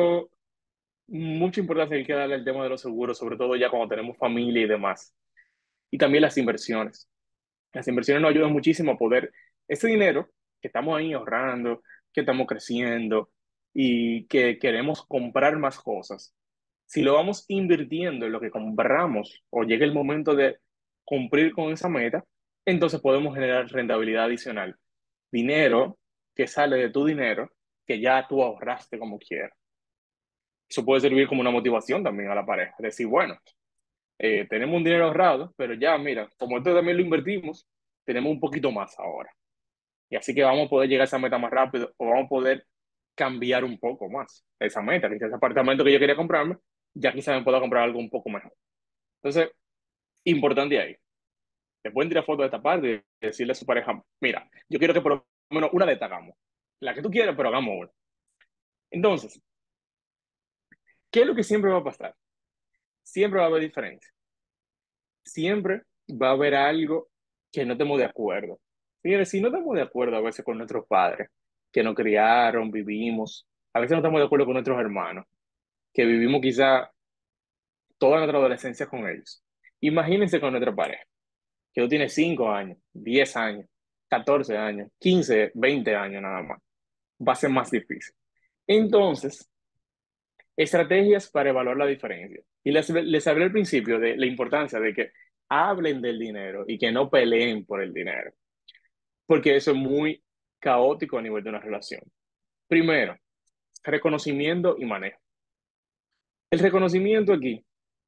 mucha importancia que hay que darle al tema de los seguros, sobre todo ya cuando tenemos familia y demás. Y también las inversiones. Las inversiones nos ayudan muchísimo a poder, ese dinero que estamos ahí ahorrando, que estamos creciendo y que queremos comprar más cosas, si lo vamos invirtiendo en lo que compramos o llega el momento de cumplir con esa meta, entonces podemos generar rentabilidad adicional. Dinero que sale de tu dinero que ya tú ahorraste como quieras. Eso puede servir como una motivación también a la pareja. Decir, bueno, tenemos un dinero ahorrado, pero ya, mira, como esto también lo invertimos, tenemos un poquito más ahora. Y así que vamos a poder llegar a esa meta más rápido o vamos a poder cambiar un poco más esa meta. Quizás ese apartamento que yo quería comprarme, ya quizás me pueda comprar algo un poco mejor. Entonces, importante ahí. Te pueden tirar fotos de esta parte y decirle a su pareja, mira, yo quiero que por lo menos una de estas hagamos. La que tú quieras, pero hagamos una. Entonces, ¿qué es lo que siempre va a pasar? Siempre va a haber diferencia. Siempre va a haber algo que no estemos de acuerdo. Señores, si no estamos de acuerdo a veces con nuestros padres, que nos criaron, vivimos, a veces no estamos de acuerdo con nuestros hermanos, que vivimos quizá toda nuestra adolescencia con ellos. Imagínense con nuestra pareja, que tú tienes 5 años, 10 años, 14 años, 15, 20 años nada más. Va a ser más difícil. Entonces, estrategias para evaluar la diferencia. Y les hablé al principio de la importancia de que hablen del dinero y que no peleen por el dinero, porque eso es muy caótico a nivel de una relación. Primero, reconocimiento y manejo. El reconocimiento aquí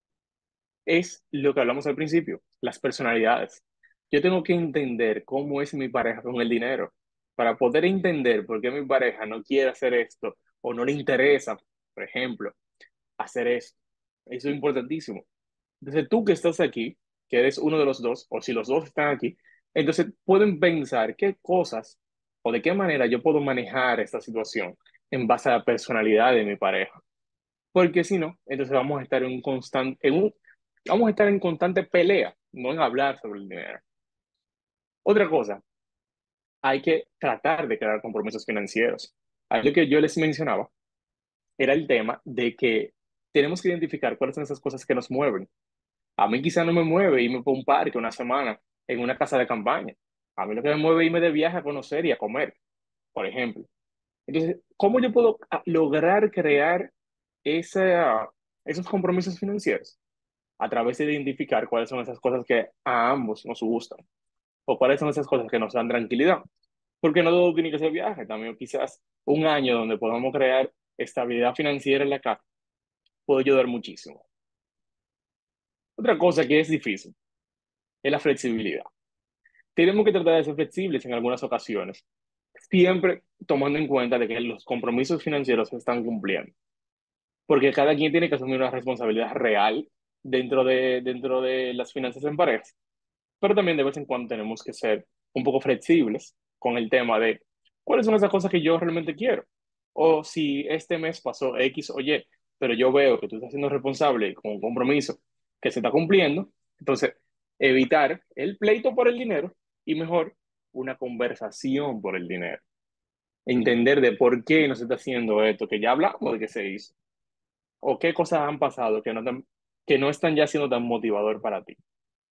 es lo que hablamos al principio, las personalidades. Yo tengo que entender cómo es mi pareja con el dinero para poder entender por qué mi pareja no quiere hacer esto o no le interesa, por ejemplo, hacer esto. Eso es importantísimo. Entonces, tú que estás aquí, que eres uno de los dos, o si los dos están aquí, entonces pueden pensar qué cosas o de qué manera yo puedo manejar esta situación en base a la personalidad de mi pareja. Porque si no, entonces vamos a estar vamos a estar en constante pelea, no en hablar sobre el dinero. Otra cosa, hay que tratar de crear compromisos financieros. Algo que yo les mencionaba era el tema de que tenemos que identificar cuáles son esas cosas que nos mueven. A mí quizá no me mueve irme por un parque una semana en una casa de campaña. A mí lo que me mueve es irme de viaje a conocer y a comer, por ejemplo. Entonces, ¿cómo yo puedo lograr crear esos compromisos financieros? A través de identificar cuáles son esas cosas que a ambos nos gustan o cuáles son esas cosas que nos dan tranquilidad. Porque no todo tiene que ser viaje, también quizás un año donde podamos crear estabilidad financiera en la casa puede ayudar muchísimo. Otra cosa que es difícil es la flexibilidad. Tenemos que tratar de ser flexibles en algunas ocasiones, siempre tomando en cuenta de que los compromisos financieros se están cumpliendo, porque cada quien tiene que asumir una responsabilidad real dentro de las finanzas en pareja, pero también de vez en cuando tenemos que ser un poco flexibles con el tema de cuáles son esas cosas que yo realmente quiero, o si este mes pasó X o Y, pero yo veo que tú estás siendo responsable con un compromiso que se está cumpliendo, entonces evitar el pleito por el dinero y mejor una conversación por el dinero. Entender de por qué no se está haciendo esto, que ya hablamos de que se hizo, o qué cosas han pasado que no están ya siendo tan motivador para ti.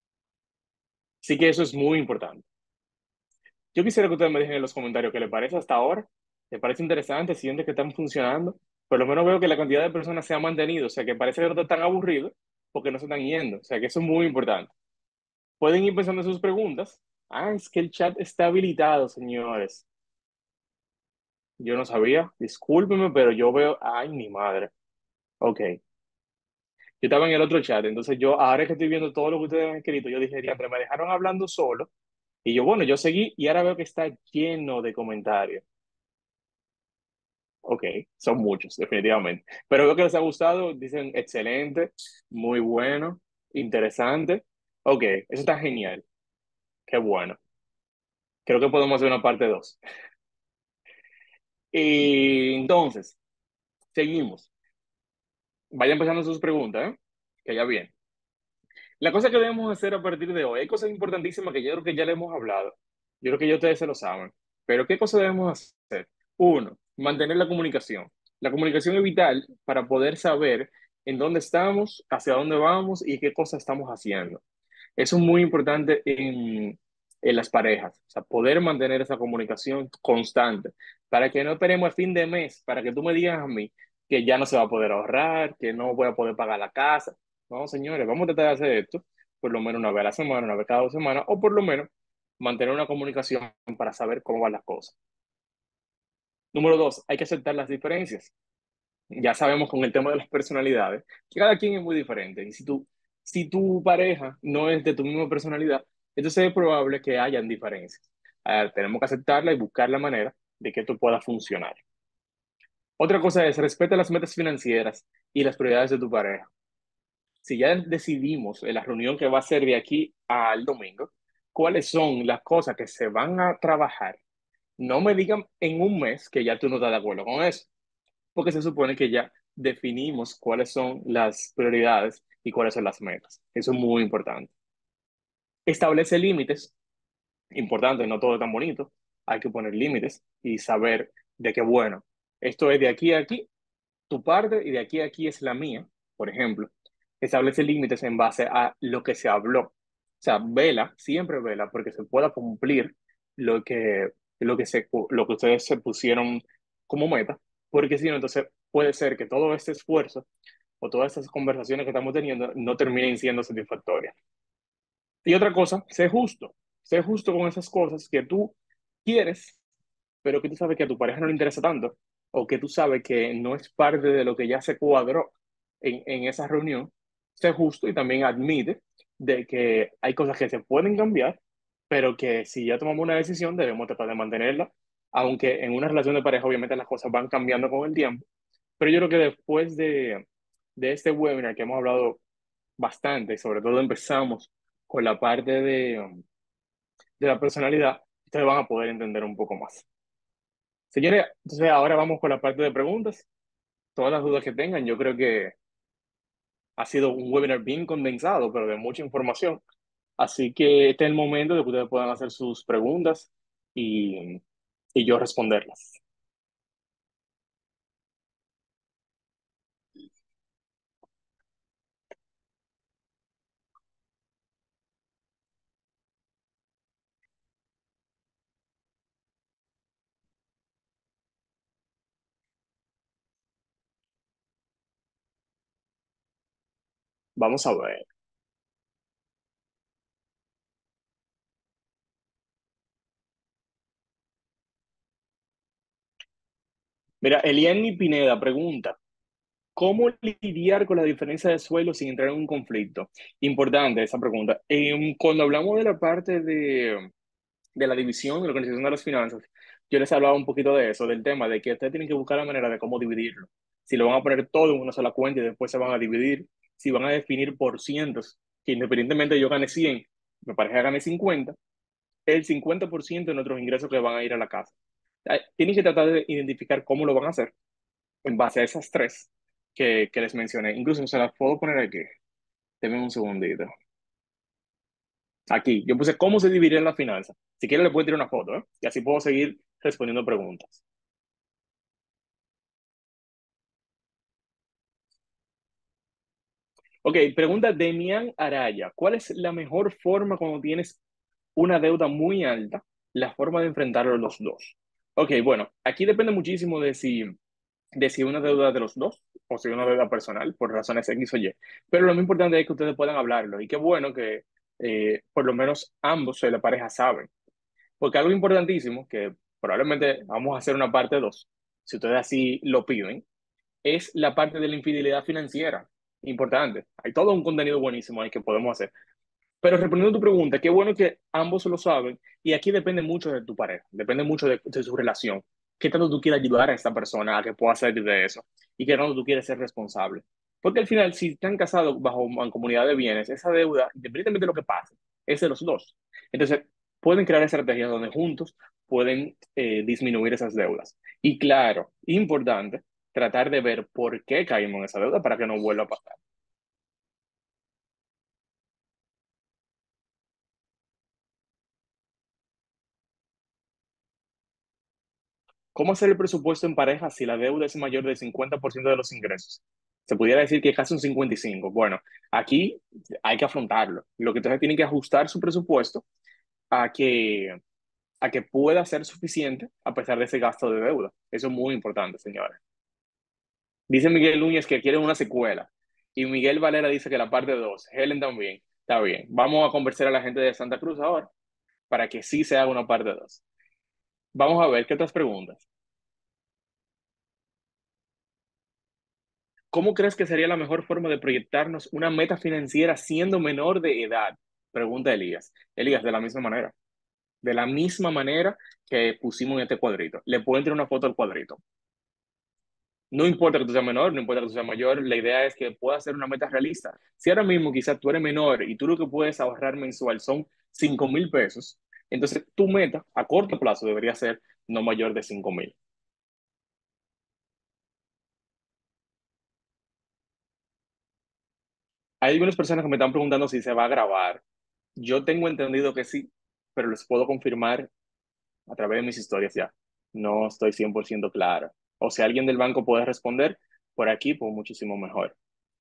Así que eso es muy importante. Yo quisiera que ustedes me dejen en los comentarios qué les parece hasta ahora. ¿Les parece interesante? ¿Sienten que están funcionando? Por lo menos veo que la cantidad de personas se ha mantenido, o sea que parece que no está tan aburrido porque no se están yendo, o sea que eso es muy importante. Pueden ir pensando en sus preguntas. Ah, es que el chat está habilitado, señores. Yo no sabía, discúlpeme, pero yo veo, ay, mi madre. Ok, yo estaba en el otro chat, entonces yo, ahora que estoy viendo todo lo que ustedes han escrito, yo dije, diantre, me dejaron hablando solo, y yo, bueno, yo seguí, y ahora veo que está lleno de comentarios. Ok, son muchos, definitivamente. Pero veo que les ha gustado, dicen excelente, muy bueno, interesante. Ok, eso está genial, qué bueno. Creo que podemos hacer una parte 2. Y entonces, seguimos. Vayan empezando sus preguntas, ¿eh? Que ya bien. La cosa que debemos hacer a partir de hoy, hay cosas importantísimas que yo creo que ya le hemos hablado. Yo creo que ya ustedes se lo saben. Pero ¿qué cosas debemos hacer? Uno, mantener la comunicación. La comunicación es vital para poder saber en dónde estamos, hacia dónde vamos y qué cosas estamos haciendo. Eso es muy importante en las parejas, o sea, poder mantener esa comunicación constante para que no esperemos el fin de mes, para que tú me digas a mí que ya no se va a poder ahorrar, que no voy a poder pagar la casa. No, señores, vamos a tratar de hacer esto por lo menos una vez a la semana, una vez cada 2 semanas, o por lo menos mantener una comunicación para saber cómo van las cosas. Número dos, hay que aceptar las diferencias. Ya sabemos con el tema de las personalidades que cada quien es muy diferente. Y si tu pareja no es de tu misma personalidad, entonces es probable que hayan diferencias. Tenemos que aceptarla y buscar la manera de que esto pueda funcionar. Otra cosa es, respeta las metas financieras y las prioridades de tu pareja. Si ya decidimos en la reunión que va a ser de aquí al domingo, cuáles son las cosas que se van a trabajar, no me digan en un mes que ya tú no estás de acuerdo con eso, porque se supone que ya definimos cuáles son las prioridades y cuáles son las metas. Eso es muy importante. Establece límites, importante, no todo es tan bonito, hay que poner límites y saber de que, bueno, esto es de aquí a aquí, tu parte, y de aquí a aquí es la mía, por ejemplo. Establece límites en base a lo que se habló. O sea, vela, siempre vela, porque se pueda cumplir lo que, lo que ustedes se pusieron como meta, porque si no, entonces puede ser que todo este esfuerzo o todas estas conversaciones que estamos teniendo no terminen siendo satisfactorias. Y otra cosa, sé justo con esas cosas que tú quieres, pero que tú sabes que a tu pareja no le interesa tanto, o que tú sabes que no es parte de lo que ya se cuadró en esa reunión. Sé justo y también admite de que hay cosas que se pueden cambiar, pero que si ya tomamos una decisión debemos tratar de mantenerla, aunque en una relación de pareja obviamente las cosas van cambiando con el tiempo. Pero yo creo que después de este webinar que hemos hablado bastante, sobre todo empezamos con la parte de la personalidad, ustedes van a poder entender un poco más. Señores, entonces ahora vamos con la parte de preguntas. Todas las dudas que tengan, yo creo que ha sido un webinar bien condensado, pero de mucha información. Así que este es el momento de que ustedes puedan hacer sus preguntas y, y yo responderlas. Vamos a ver. Mira, Eliani Pineda pregunta, ¿cómo lidiar con la diferencia de sueldo sin entrar en un conflicto? Importante esa pregunta. Cuando hablamos de la parte de la división de la organización de las finanzas, yo les hablaba un poquito de eso, del tema de que ustedes tienen que buscar la manera de cómo dividirlo. Si lo van a poner todo en una sola cuenta y después se van a dividir, si van a definir por cientos, que independientemente yo gane 100, mi pareja gane 50, el 50% de nuestros ingresos que van a ir a la casa. Tienen que tratar de identificar cómo lo van a hacer en base a esas tres que les mencioné. Incluso se las puedo poner aquí. Denme un segundito. Aquí, yo puse cómo se dividirían las finanzas. Si quieren, le puedo tirar una foto, ¿eh? Y así puedo seguir respondiendo preguntas. Ok, pregunta Demian Araya. ¿Cuál es la mejor forma cuando tienes una deuda muy alta? La forma de enfrentarlo los dos. Ok, bueno, aquí depende muchísimo de si una deuda de los dos o si una deuda personal, por razones X o Y. Pero lo más importante es que ustedes puedan hablarlo y qué bueno que por lo menos ambos de la pareja saben. Porque algo importantísimo que probablemente vamos a hacer una parte 2, si ustedes así lo piden, es la parte de la infidelidad financiera. Importante. Hay todo un contenido buenísimo ahí que podemos hacer. Pero respondiendo a tu pregunta, qué bueno que ambos lo saben y aquí depende mucho de tu pareja, depende mucho de su relación. Qué tanto tú quieres ayudar a esta persona a que pueda salir de eso y qué tanto tú quieres ser responsable. Porque al final, si están casados bajo mancomunidad de bienes, esa deuda, independientemente de lo que pase, es de los dos. Entonces, pueden crear estrategias donde juntos pueden disminuir esas deudas. Y claro, importante, tratar de ver por qué caímos en esa deuda para que no vuelva a pasar. ¿Cómo hacer el presupuesto en pareja si la deuda es mayor del 50% de los ingresos? Se pudiera decir que es casi un 55%. Bueno, aquí hay que afrontarlo. Lo que ustedes tienen que ajustar su presupuesto a que pueda ser suficiente a pesar de ese gasto de deuda. Eso es muy importante, señores. Dice Miguel Núñez que quiere una secuela y Miguel Valera dice que la parte 2. Helen también. Está bien. Vamos a convencer a la gente de Santa Cruz ahora para que sí se haga una parte 2. Vamos a ver qué otras preguntas. ¿Cómo crees que sería la mejor forma de proyectarnos una meta financiera siendo menor de edad? Pregunta Elías. Elías, de la misma manera. De la misma manera que pusimos en este cuadrito. Le pueden tirar una foto al cuadrito. No importa que tú seas menor, no importa que tú seas mayor, la idea es que puedas hacer una meta realista. Si ahora mismo quizás tú eres menor y tú lo que puedes ahorrar mensual son 5.000 pesos, entonces tu meta a corto plazo debería ser no mayor de 5.000. Hay algunas personas que me están preguntando si se va a grabar. Yo tengo entendido que sí, pero les puedo confirmar a través de mis historias ya. No estoy 100% clara. O si alguien del banco puede responder por aquí, pues muchísimo mejor.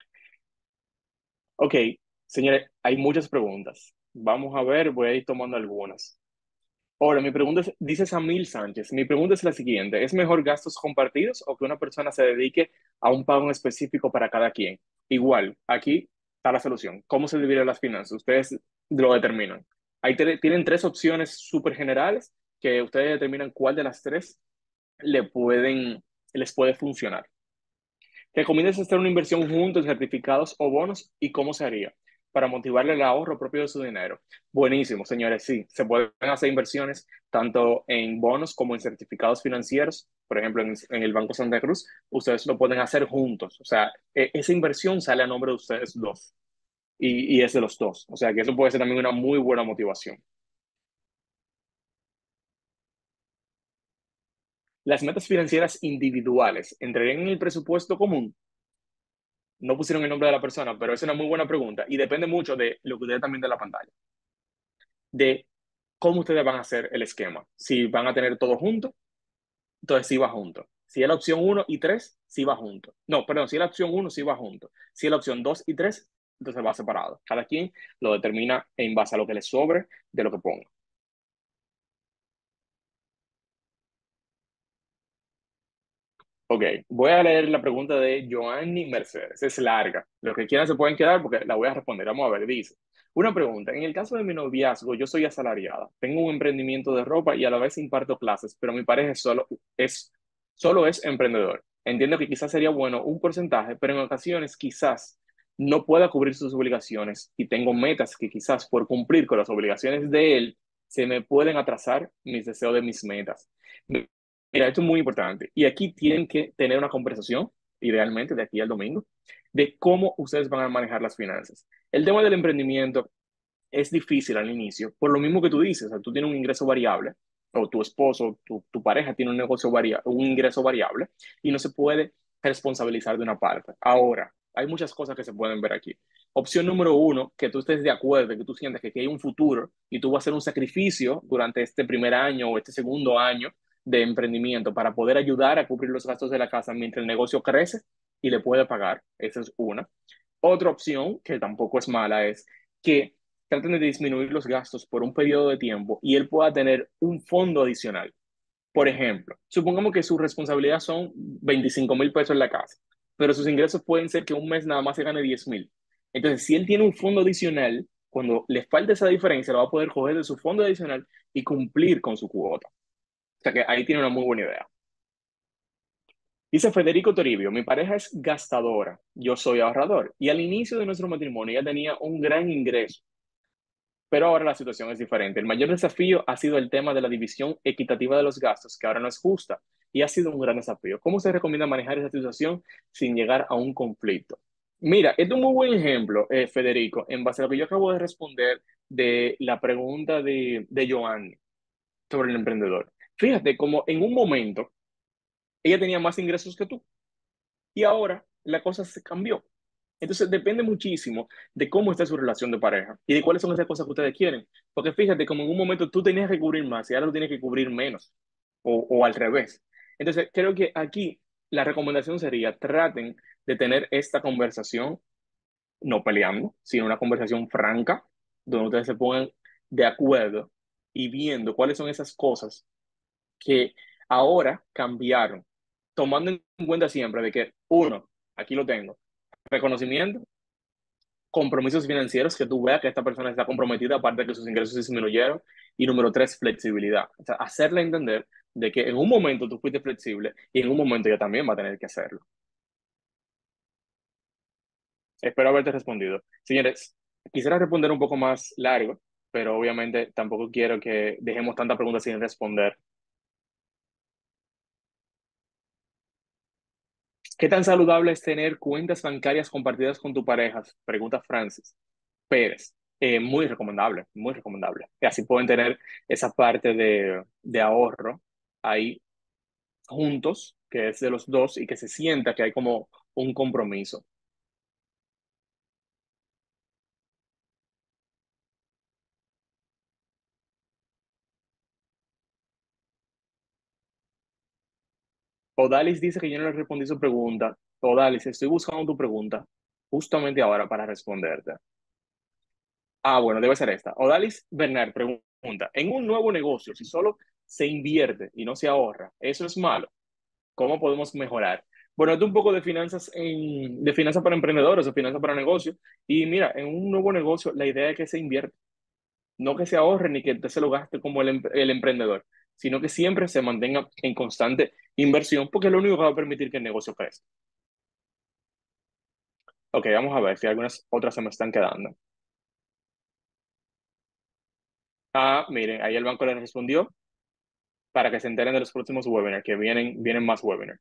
Ok, señores, hay muchas preguntas. Vamos a ver, voy a ir tomando algunas. Ahora, mi pregunta es, dice Samil Sánchez, mi pregunta es la siguiente, ¿es mejor gastos compartidos o que una persona se dedique a un pago en específico para cada quien? Igual, aquí está la solución. ¿Cómo se dividen las finanzas? Ustedes lo determinan. Ahí tienen tres opciones súper generales que ustedes determinan cuál de las tres les puede funcionar. ¿Recomiendas hacer una inversión juntos en certificados o bonos y cómo se haría? Para motivarle el ahorro propio de su dinero. Buenísimo, señores. Sí, se pueden hacer inversiones tanto en bonos como en certificados financieros. Por ejemplo, en el Banco Santa Cruz, ustedes lo pueden hacer juntos. O sea, esa inversión sale a nombre de ustedes dos y es de los dos. O sea, que eso puede ser también una muy buena motivación. Las metas financieras individuales entrarían en el presupuesto común. No pusieron el nombre de la persona, pero es una muy buena pregunta y depende mucho de lo que ustedes también de la pantalla, de cómo ustedes van a hacer el esquema. Si van a tener todo junto, entonces sí va junto. Si es la opción uno y 3 sí va junto. No, perdón, si es la opción uno sí va junto. Si es la opción 2 y 3 entonces va separado. Cada quien lo determina en base a lo que le sobre de lo que ponga. Ok, voy a leer la pregunta de Joanny Mercedes. Es larga. Los que quieran se pueden quedar porque la voy a responder. Vamos a ver, dice. Una pregunta. En el caso de mi noviazgo, yo soy asalariada. Tengo un emprendimiento de ropa y a la vez imparto clases, pero mi pareja solo es emprendedor. Entiendo que quizás sería bueno un porcentaje, pero en ocasiones quizás no pueda cubrir sus obligaciones y tengo metas que quizás por cumplir con las obligaciones de él se me pueden atrasar mis deseos de mis metas. Mira, esto es muy importante. Y aquí tienen que tener una conversación, idealmente de aquí al domingo, de cómo ustedes van a manejar las finanzas. El tema del emprendimiento es difícil al inicio, por lo mismo que tú dices, o sea, tú tienes un ingreso variable, o tu esposo, tu pareja tiene un ingreso variable, y no se puede responsabilizar de una parte. Ahora, hay muchas cosas que se pueden ver aquí. Opción número uno, que tú estés de acuerdo, que tú sientas que aquí hay un futuro y tú vas a hacer un sacrificio durante este primer año o este segundo año de emprendimiento para poder ayudar a cubrir los gastos de la casa mientras el negocio crece y le puede pagar. Esa es una. Otra opción, que tampoco es mala, es que traten de disminuir los gastos por un periodo de tiempo y él pueda tener un fondo adicional. Por ejemplo, supongamos que su responsabilidad son 25.000 pesos en la casa, pero sus ingresos pueden ser que un mes nada más se gane 10.000. Entonces, si él tiene un fondo adicional, cuando le falte esa diferencia, lo va a poder coger de su fondo adicional y cumplir con su cuota. O sea que ahí tiene una muy buena idea. Dice Federico Toribio, mi pareja es gastadora, yo soy ahorrador. Y al inicio de nuestro matrimonio ella tenía un gran ingreso, pero ahora la situación es diferente. El mayor desafío ha sido el tema de la división equitativa de los gastos, que ahora no es justa, y ha sido un gran desafío. ¿Cómo se recomienda manejar esa situación sin llegar a un conflicto? Mira, este es un muy buen ejemplo, Federico, en base a lo que yo acabo de responder de la pregunta de Joanny sobre el emprendedor. Fíjate como en un momento ella tenía más ingresos que tú y ahora la cosa se cambió. Entonces depende muchísimo de cómo está su relación de pareja y de cuáles son esas cosas que ustedes quieren. Porque fíjate, como en un momento tú tenías que cubrir más y ahora tú tienes que cubrir menos o al revés. Entonces creo que aquí la recomendación sería traten de tener esta conversación, no peleando, sino una conversación franca, donde ustedes se pongan de acuerdo y viendo cuáles son esas cosas que ahora cambiaron, tomando en cuenta siempre de que, uno, aquí lo tengo, reconocimiento, compromisos financieros, que tú veas que esta persona está comprometida, aparte de que sus ingresos disminuyeron, y número tres, flexibilidad. O sea, hacerle entender de que en un momento tú fuiste flexible y en un momento ella también va a tener que hacerlo. Espero haberte respondido. Señores, quisiera responder un poco más largo, pero obviamente tampoco quiero que dejemos tanta pregunta sin responder. ¿Qué tan saludable es tener cuentas bancarias compartidas con tu pareja? Pregunta Francis Pérez. Muy recomendable, muy recomendable. Y así pueden tener esa parte de ahorro ahí juntos, que es de los dos y que se sienta que hay como un compromiso. Odalis dice que yo no le respondí su pregunta. Odalis, estoy buscando tu pregunta justamente ahora para responderte. Ah, bueno, debe ser esta. Odalis Bernard pregunta, en un nuevo negocio, si solo se invierte y no se ahorra, ¿eso es malo? ¿Cómo podemos mejorar? Bueno, esto es un poco de finanzas, de finanzas para emprendedores o finanzas para negocios. Y mira, en un nuevo negocio, la idea es que se invierta, no que se ahorre ni que usted se lo gaste como el emprendedor, sino que siempre se mantenga en constante inversión, porque es lo único que va a permitir que el negocio crezca. Ok, vamos a ver si algunas otras se me están quedando. Ah, miren, ahí el banco le respondió para que se enteren de los próximos webinars, que vienen más webinars.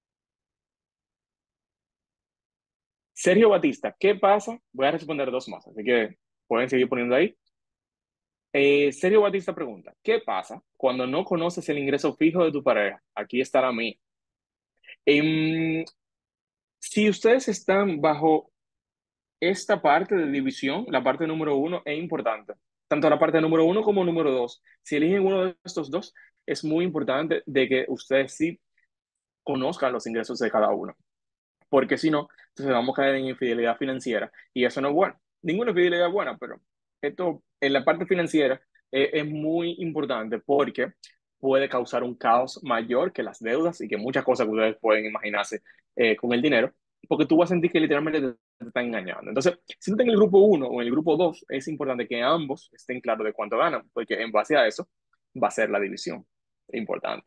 Sergio Batista, ¿qué pasa? Voy a responder dos más, así que pueden seguir poniendo ahí. Sergio Batista pregunta, ¿qué pasa cuando no conoces el ingreso fijo de tu pareja? Aquí está la mía. Em, si ustedes están bajo esta parte de división, la parte número uno, es importante. Tanto la parte número uno como número dos. Si eligen uno de estos dos, es muy importante de que ustedes sí conozcan los ingresos de cada uno. Porque si no, entonces vamos a caer en infidelidad financiera y eso no es bueno. Ninguna infidelidad es buena, pero esto en la parte financiera es muy importante porque puede causar un caos mayor que las deudas y que muchas cosas que ustedes pueden imaginarse con el dinero, porque tú vas a sentir que literalmente te están engañando. Entonces, si tú estás en el grupo uno o en el grupo 2 es importante que ambos estén claros de cuánto ganan, porque en base a eso va a ser la división. Importante.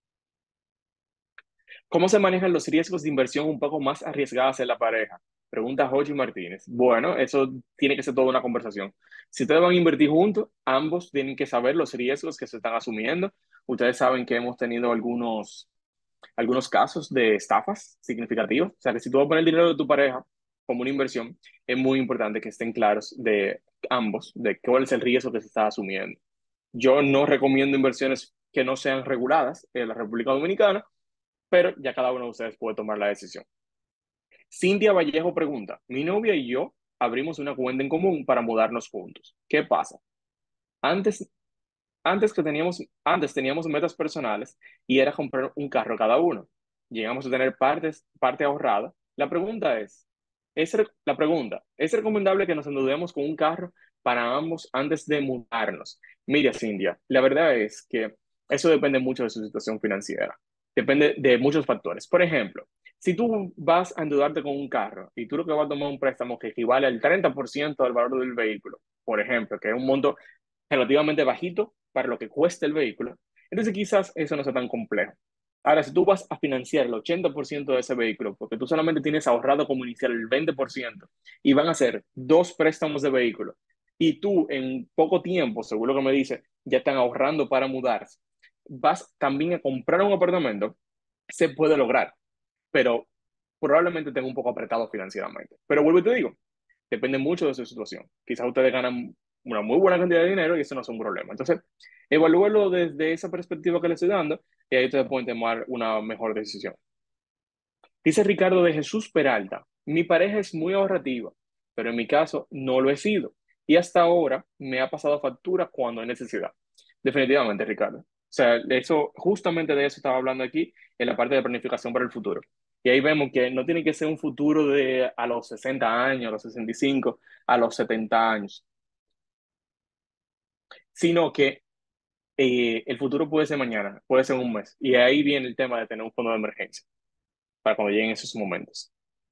¿Cómo se manejan los riesgos de inversión un poco más arriesgadas en la pareja? Pregunta Jochi Martínez. Bueno, eso tiene que ser toda una conversación. Si ustedes van a invertir juntos, ambos tienen que saber los riesgos que se están asumiendo. Ustedes saben que hemos tenido algunos casos de estafas significativos. O sea, que si tú vas a poner el dinero de tu pareja como una inversión, es muy importante que estén claros de ambos, de cuál es el riesgo que se está asumiendo. Yo no recomiendo inversiones que no sean reguladas en la República Dominicana, pero ya cada uno de ustedes puede tomar la decisión. Cintia Vallejo pregunta, mi novia y yo abrimos una cuenta en común para mudarnos juntos. ¿Qué pasa? Antes, antes teníamos metas personales y era comprar un carro cada uno. Llegamos a tener parte ahorrada. La pregunta, ¿es recomendable que nos endeudemos con un carro para ambos antes de mudarnos? Mira, Cintia, la verdad es que eso depende mucho de su situación financiera. Depende de muchos factores. Por ejemplo, si tú vas a endeudarte con un carro y tú lo que vas a tomar un préstamo que equivale al 30% del valor del vehículo, por ejemplo, que es un monto relativamente bajito para lo que cuesta el vehículo, Entonces quizás eso no sea tan complejo. Ahora, si tú vas a financiar el 80% de ese vehículo, porque tú solamente tienes ahorrado como inicial el 20% y van a ser dos préstamos de vehículo, y tú en poco tiempo, según lo que me dice, ya están ahorrando para mudarse, vas también a comprar un apartamento, se puede lograr, pero probablemente tenga un poco apretado financieramente. Pero vuelvo y te digo, depende mucho de su situación. Quizás ustedes ganan una muy buena cantidad de dinero y eso no es un problema. Entonces, evalúenlo desde esa perspectiva que les estoy dando y ahí ustedes pueden tomar una mejor decisión. Dice Ricardo de Jesús Peralta, mi pareja es muy ahorrativa, pero en mi caso no lo he sido. Y hasta ahora me ha pasado factura cuando hay necesidad. Definitivamente, Ricardo. O sea, eso, justamente de eso estaba hablando aquí en la parte de planificación para el futuro. Y ahí vemos que no tiene que ser un futuro de a los 60 años, a los 65, a los 70 años, sino que el futuro puede ser mañana, puede ser un mes. Y ahí viene el tema de tener un fondo de emergencia para cuando lleguen esos momentos.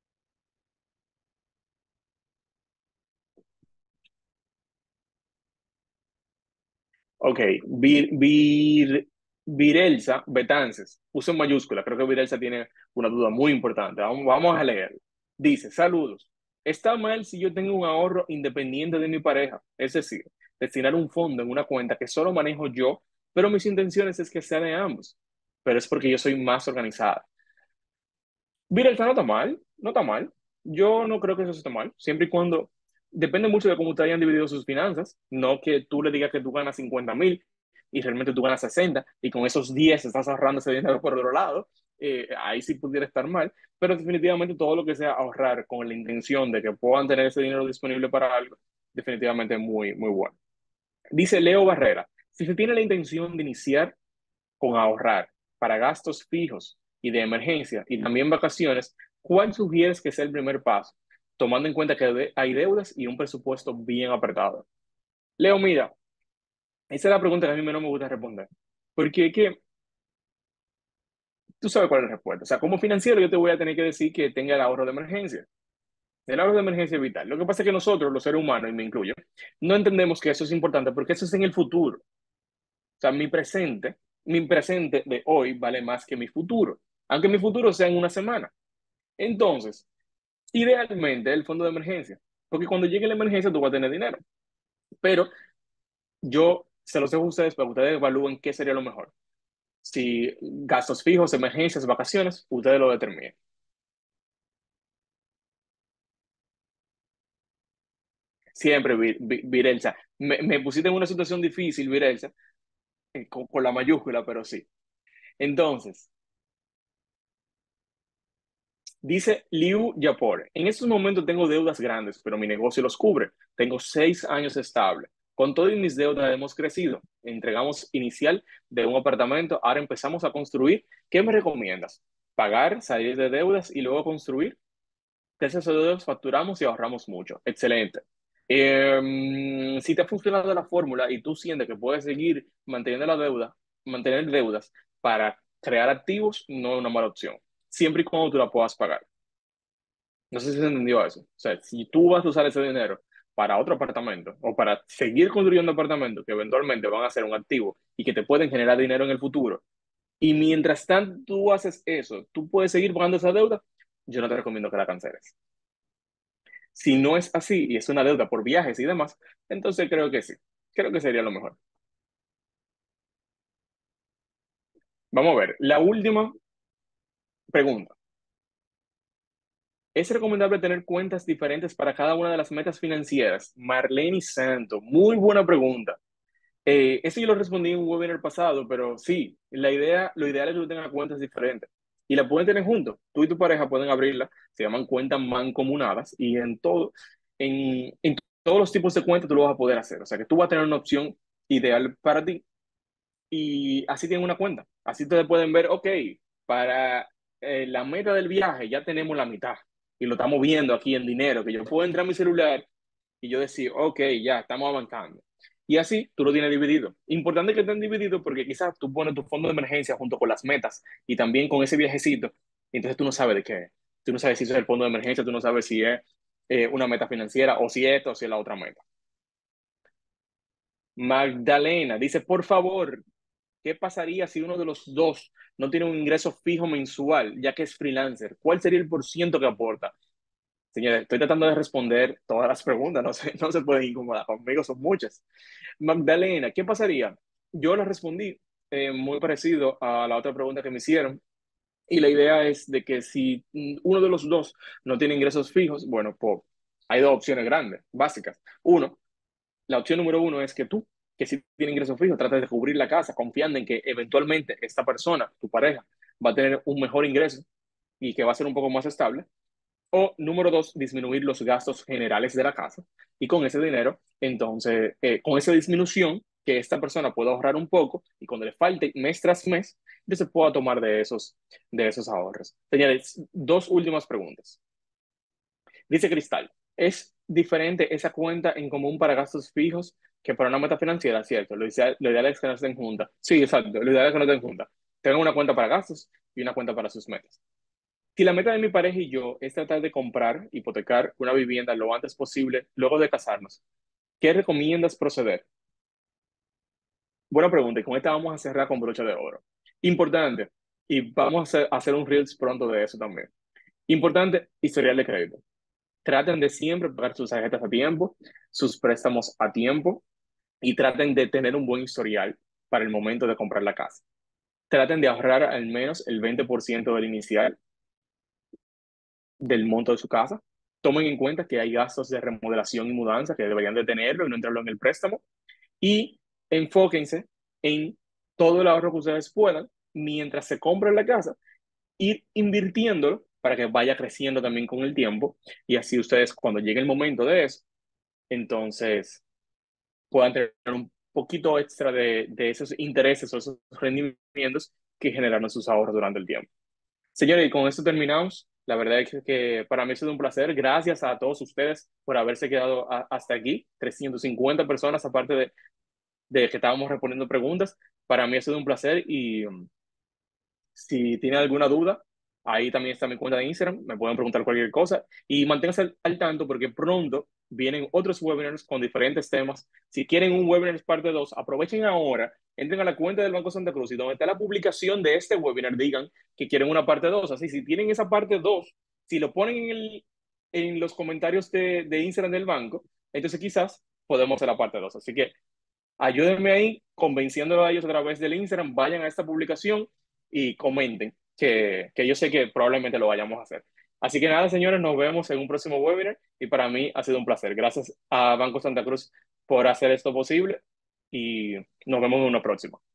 Ok, Virelsa Betances, puso en mayúscula, creo que Virelsa tiene una duda muy importante. Vamos a leer. Dice, saludos. ¿Está mal si yo tengo un ahorro independiente de mi pareja? Es decir, destinar un fondo en una cuenta que solo manejo yo, pero mis intenciones es que sea de ambos. Pero es porque yo soy más organizada. Mira, está no está mal, no está mal. Yo no creo que eso esté mal, siempre y cuando depende mucho de cómo te hayan dividido sus finanzas, no que tú le digas que tú ganas 50.000 y realmente tú ganas 60 y con esos 10 estás ahorrando ese dinero por otro lado, ahí sí pudiera estar mal, pero definitivamente todo lo que sea ahorrar con la intención de que puedan tener ese dinero disponible para algo, definitivamente es muy, muy bueno. Dice Leo Barrera, si se tiene la intención de iniciar con ahorrar para gastos fijos y de emergencia y también vacaciones, ¿cuál sugieres que sea el primer paso? Tomando en cuenta que hay deudas y un presupuesto bien apretado. Leo, mira, esa es la pregunta que a mí no me gusta responder. Porque es que tú sabes cuál es la respuesta. O sea, como financiero yo te voy a tener que decir que tenga el ahorro de emergencia. El ahorro de emergencia es vital. Lo que pasa es que nosotros, los seres humanos, y me incluyo, no entendemos que eso es importante porque eso es en el futuro. O sea, mi presente de hoy vale más que mi futuro, aunque mi futuro sea en una semana. Entonces, idealmente el fondo de emergencia, porque cuando llegue la emergencia tú vas a tener dinero, pero yo se los dejo a ustedes para que ustedes evalúen qué sería lo mejor. Si gastos fijos, emergencias, vacaciones, ustedes lo determinen. Siempre, Virelsa. Me pusiste en una situación difícil, Virelsa, con la mayúscula, pero sí. Entonces, dice Liu Yapor, en estos momentos tengo deudas grandes, pero mi negocio los cubre. Tengo 6 años estable. Con todo y mis deudas hemos crecido. Entregamos inicial de un apartamento, ahora empezamos a construir. ¿Qué me recomiendas? ¿Pagar, salir de deudas y luego construir? Gracias a Dios facturamos y ahorramos mucho. Excelente. Si te ha funcionado la fórmula y tú sientes que puedes seguir manteniendo la deuda, mantener deudas para crear activos, no es una mala opción, siempre y cuando tú la puedas pagar. No sé si se entendió eso. O sea, si tú vas a usar ese dinero para otro apartamento o para seguir construyendo apartamentos que eventualmente van a ser un activo y que te pueden generar dinero en el futuro, y mientras tanto tú haces eso, tú puedes seguir pagando esa deuda, yo no te recomiendo que la canceles. Si no es así y es una deuda por viajes y demás, entonces creo que sí. Creo que sería lo mejor. Vamos a ver, la última pregunta. ¿Es recomendable tener cuentas diferentes para cada una de las metas financieras? Marlene Santo, muy buena pregunta. Eso yo lo respondí en un webinar pasado, pero sí, lo ideal es que tú tengas cuentas diferentes y la pueden tener juntos. Tú y tu pareja pueden abrirla, se llaman cuentas mancomunadas y en todos los tipos de cuentas tú lo vas a poder hacer. O sea que tú vas a tener una opción ideal para ti y así tienen una cuenta. Así ustedes pueden ver, ok, para la meta del viaje ya tenemos la mitad y lo estamos viendo aquí en dinero, que yo puedo entrar a mi celular y yo decir, ok, ya estamos avanzando. Y así tú lo tienes dividido. Importante que estén divididos porque quizás tú pones tu fondo de emergencia junto con las metas y también con ese viajecito. Y entonces tú no sabes de qué es. Tú no sabes si eso es el fondo de emergencia, tú no sabes si es una meta financiera o si es esto o si es la otra meta. Magdalena dice, por favor, ¿qué pasaría si uno de los dos no tiene un ingreso fijo mensual, ya que es freelancer? ¿Cuál sería el porciento que aporta? Señores, estoy tratando de responder todas las preguntas, no se pueden incomodar conmigo, son muchas. Magdalena, ¿qué pasaría? Yo le respondí muy parecido a la otra pregunta que me hicieron, y la idea es de que si uno de los dos no tiene ingresos fijos, bueno, pues hay dos opciones grandes, básicas. Uno, la opción número uno es que tú, que sí tiene ingresos fijos, trates de cubrir la casa confiando en que eventualmente esta persona, tu pareja, va a tener un mejor ingreso y que va a ser un poco más estable. O número dos, disminuir los gastos generales de la casa. Y con ese dinero, entonces, con esa disminución, que esta persona pueda ahorrar un poco y cuando le falte mes tras mes, entonces pueda tomar de esos ahorros. Señores, dos últimas preguntas. Dice Cristal, ¿es diferente esa cuenta en común para gastos fijos que para una meta financiera? Cierto, lo ideal es que no estén juntas. Sí, exacto, lo ideal es que no estén juntas. Tengan una cuenta para gastos y una cuenta para sus metas. Si la meta de mi pareja y yo es tratar de comprar, hipotecar una vivienda lo antes posible luego de casarnos, ¿qué recomiendas proceder? Buena pregunta, y con esta vamos a cerrar con brocha de oro. Importante, y vamos a hacer un Reels pronto de eso también. Importante, historial de crédito. Traten de siempre pagar sus tarjetas a tiempo, sus préstamos a tiempo, y traten de tener un buen historial para el momento de comprar la casa. Traten de ahorrar al menos el 20% del inicial del monto de su casa. Tomen en cuenta que hay gastos de remodelación y mudanza que deberían de tenerlo y no entrarlo en el préstamo. Y enfóquense en todo el ahorro que ustedes puedan mientras se compren la casa, ir invirtiéndolo para que vaya creciendo también con el tiempo y así ustedes cuando llegue el momento de eso, entonces puedan tener un poquito extra de esos intereses o esos rendimientos que generaron sus ahorros durante el tiempo. Señores, y con esto terminamos. La verdad es que para mí ha sido un placer. Gracias a todos ustedes por haberse quedado hasta aquí. 350 personas, aparte de que estábamos respondiendo preguntas. Para mí ha sido un placer y si tienen alguna duda, ahí también está mi cuenta de Instagram. Me pueden preguntar cualquier cosa y manténganse al tanto porque pronto vienen otros webinars con diferentes temas. Si quieren un webinar parte 2 aprovechen ahora, entren a la cuenta del Banco Santa Cruz y donde está la publicación de este webinar, digan que quieren una parte 2. Así, si tienen esa parte 2 si lo ponen en los comentarios de Instagram del banco, entonces quizás podemos hacer la parte 2. Así que ayúdenme ahí convenciéndolo a ellos a través del Instagram, vayan a esta publicación y comenten, que yo sé que probablemente lo vayamos a hacer. Así que nada, señores, nos vemos en un próximo webinar y para mí ha sido un placer. Gracias a Banco Santa Cruz por hacer esto posible y nos vemos en una próxima.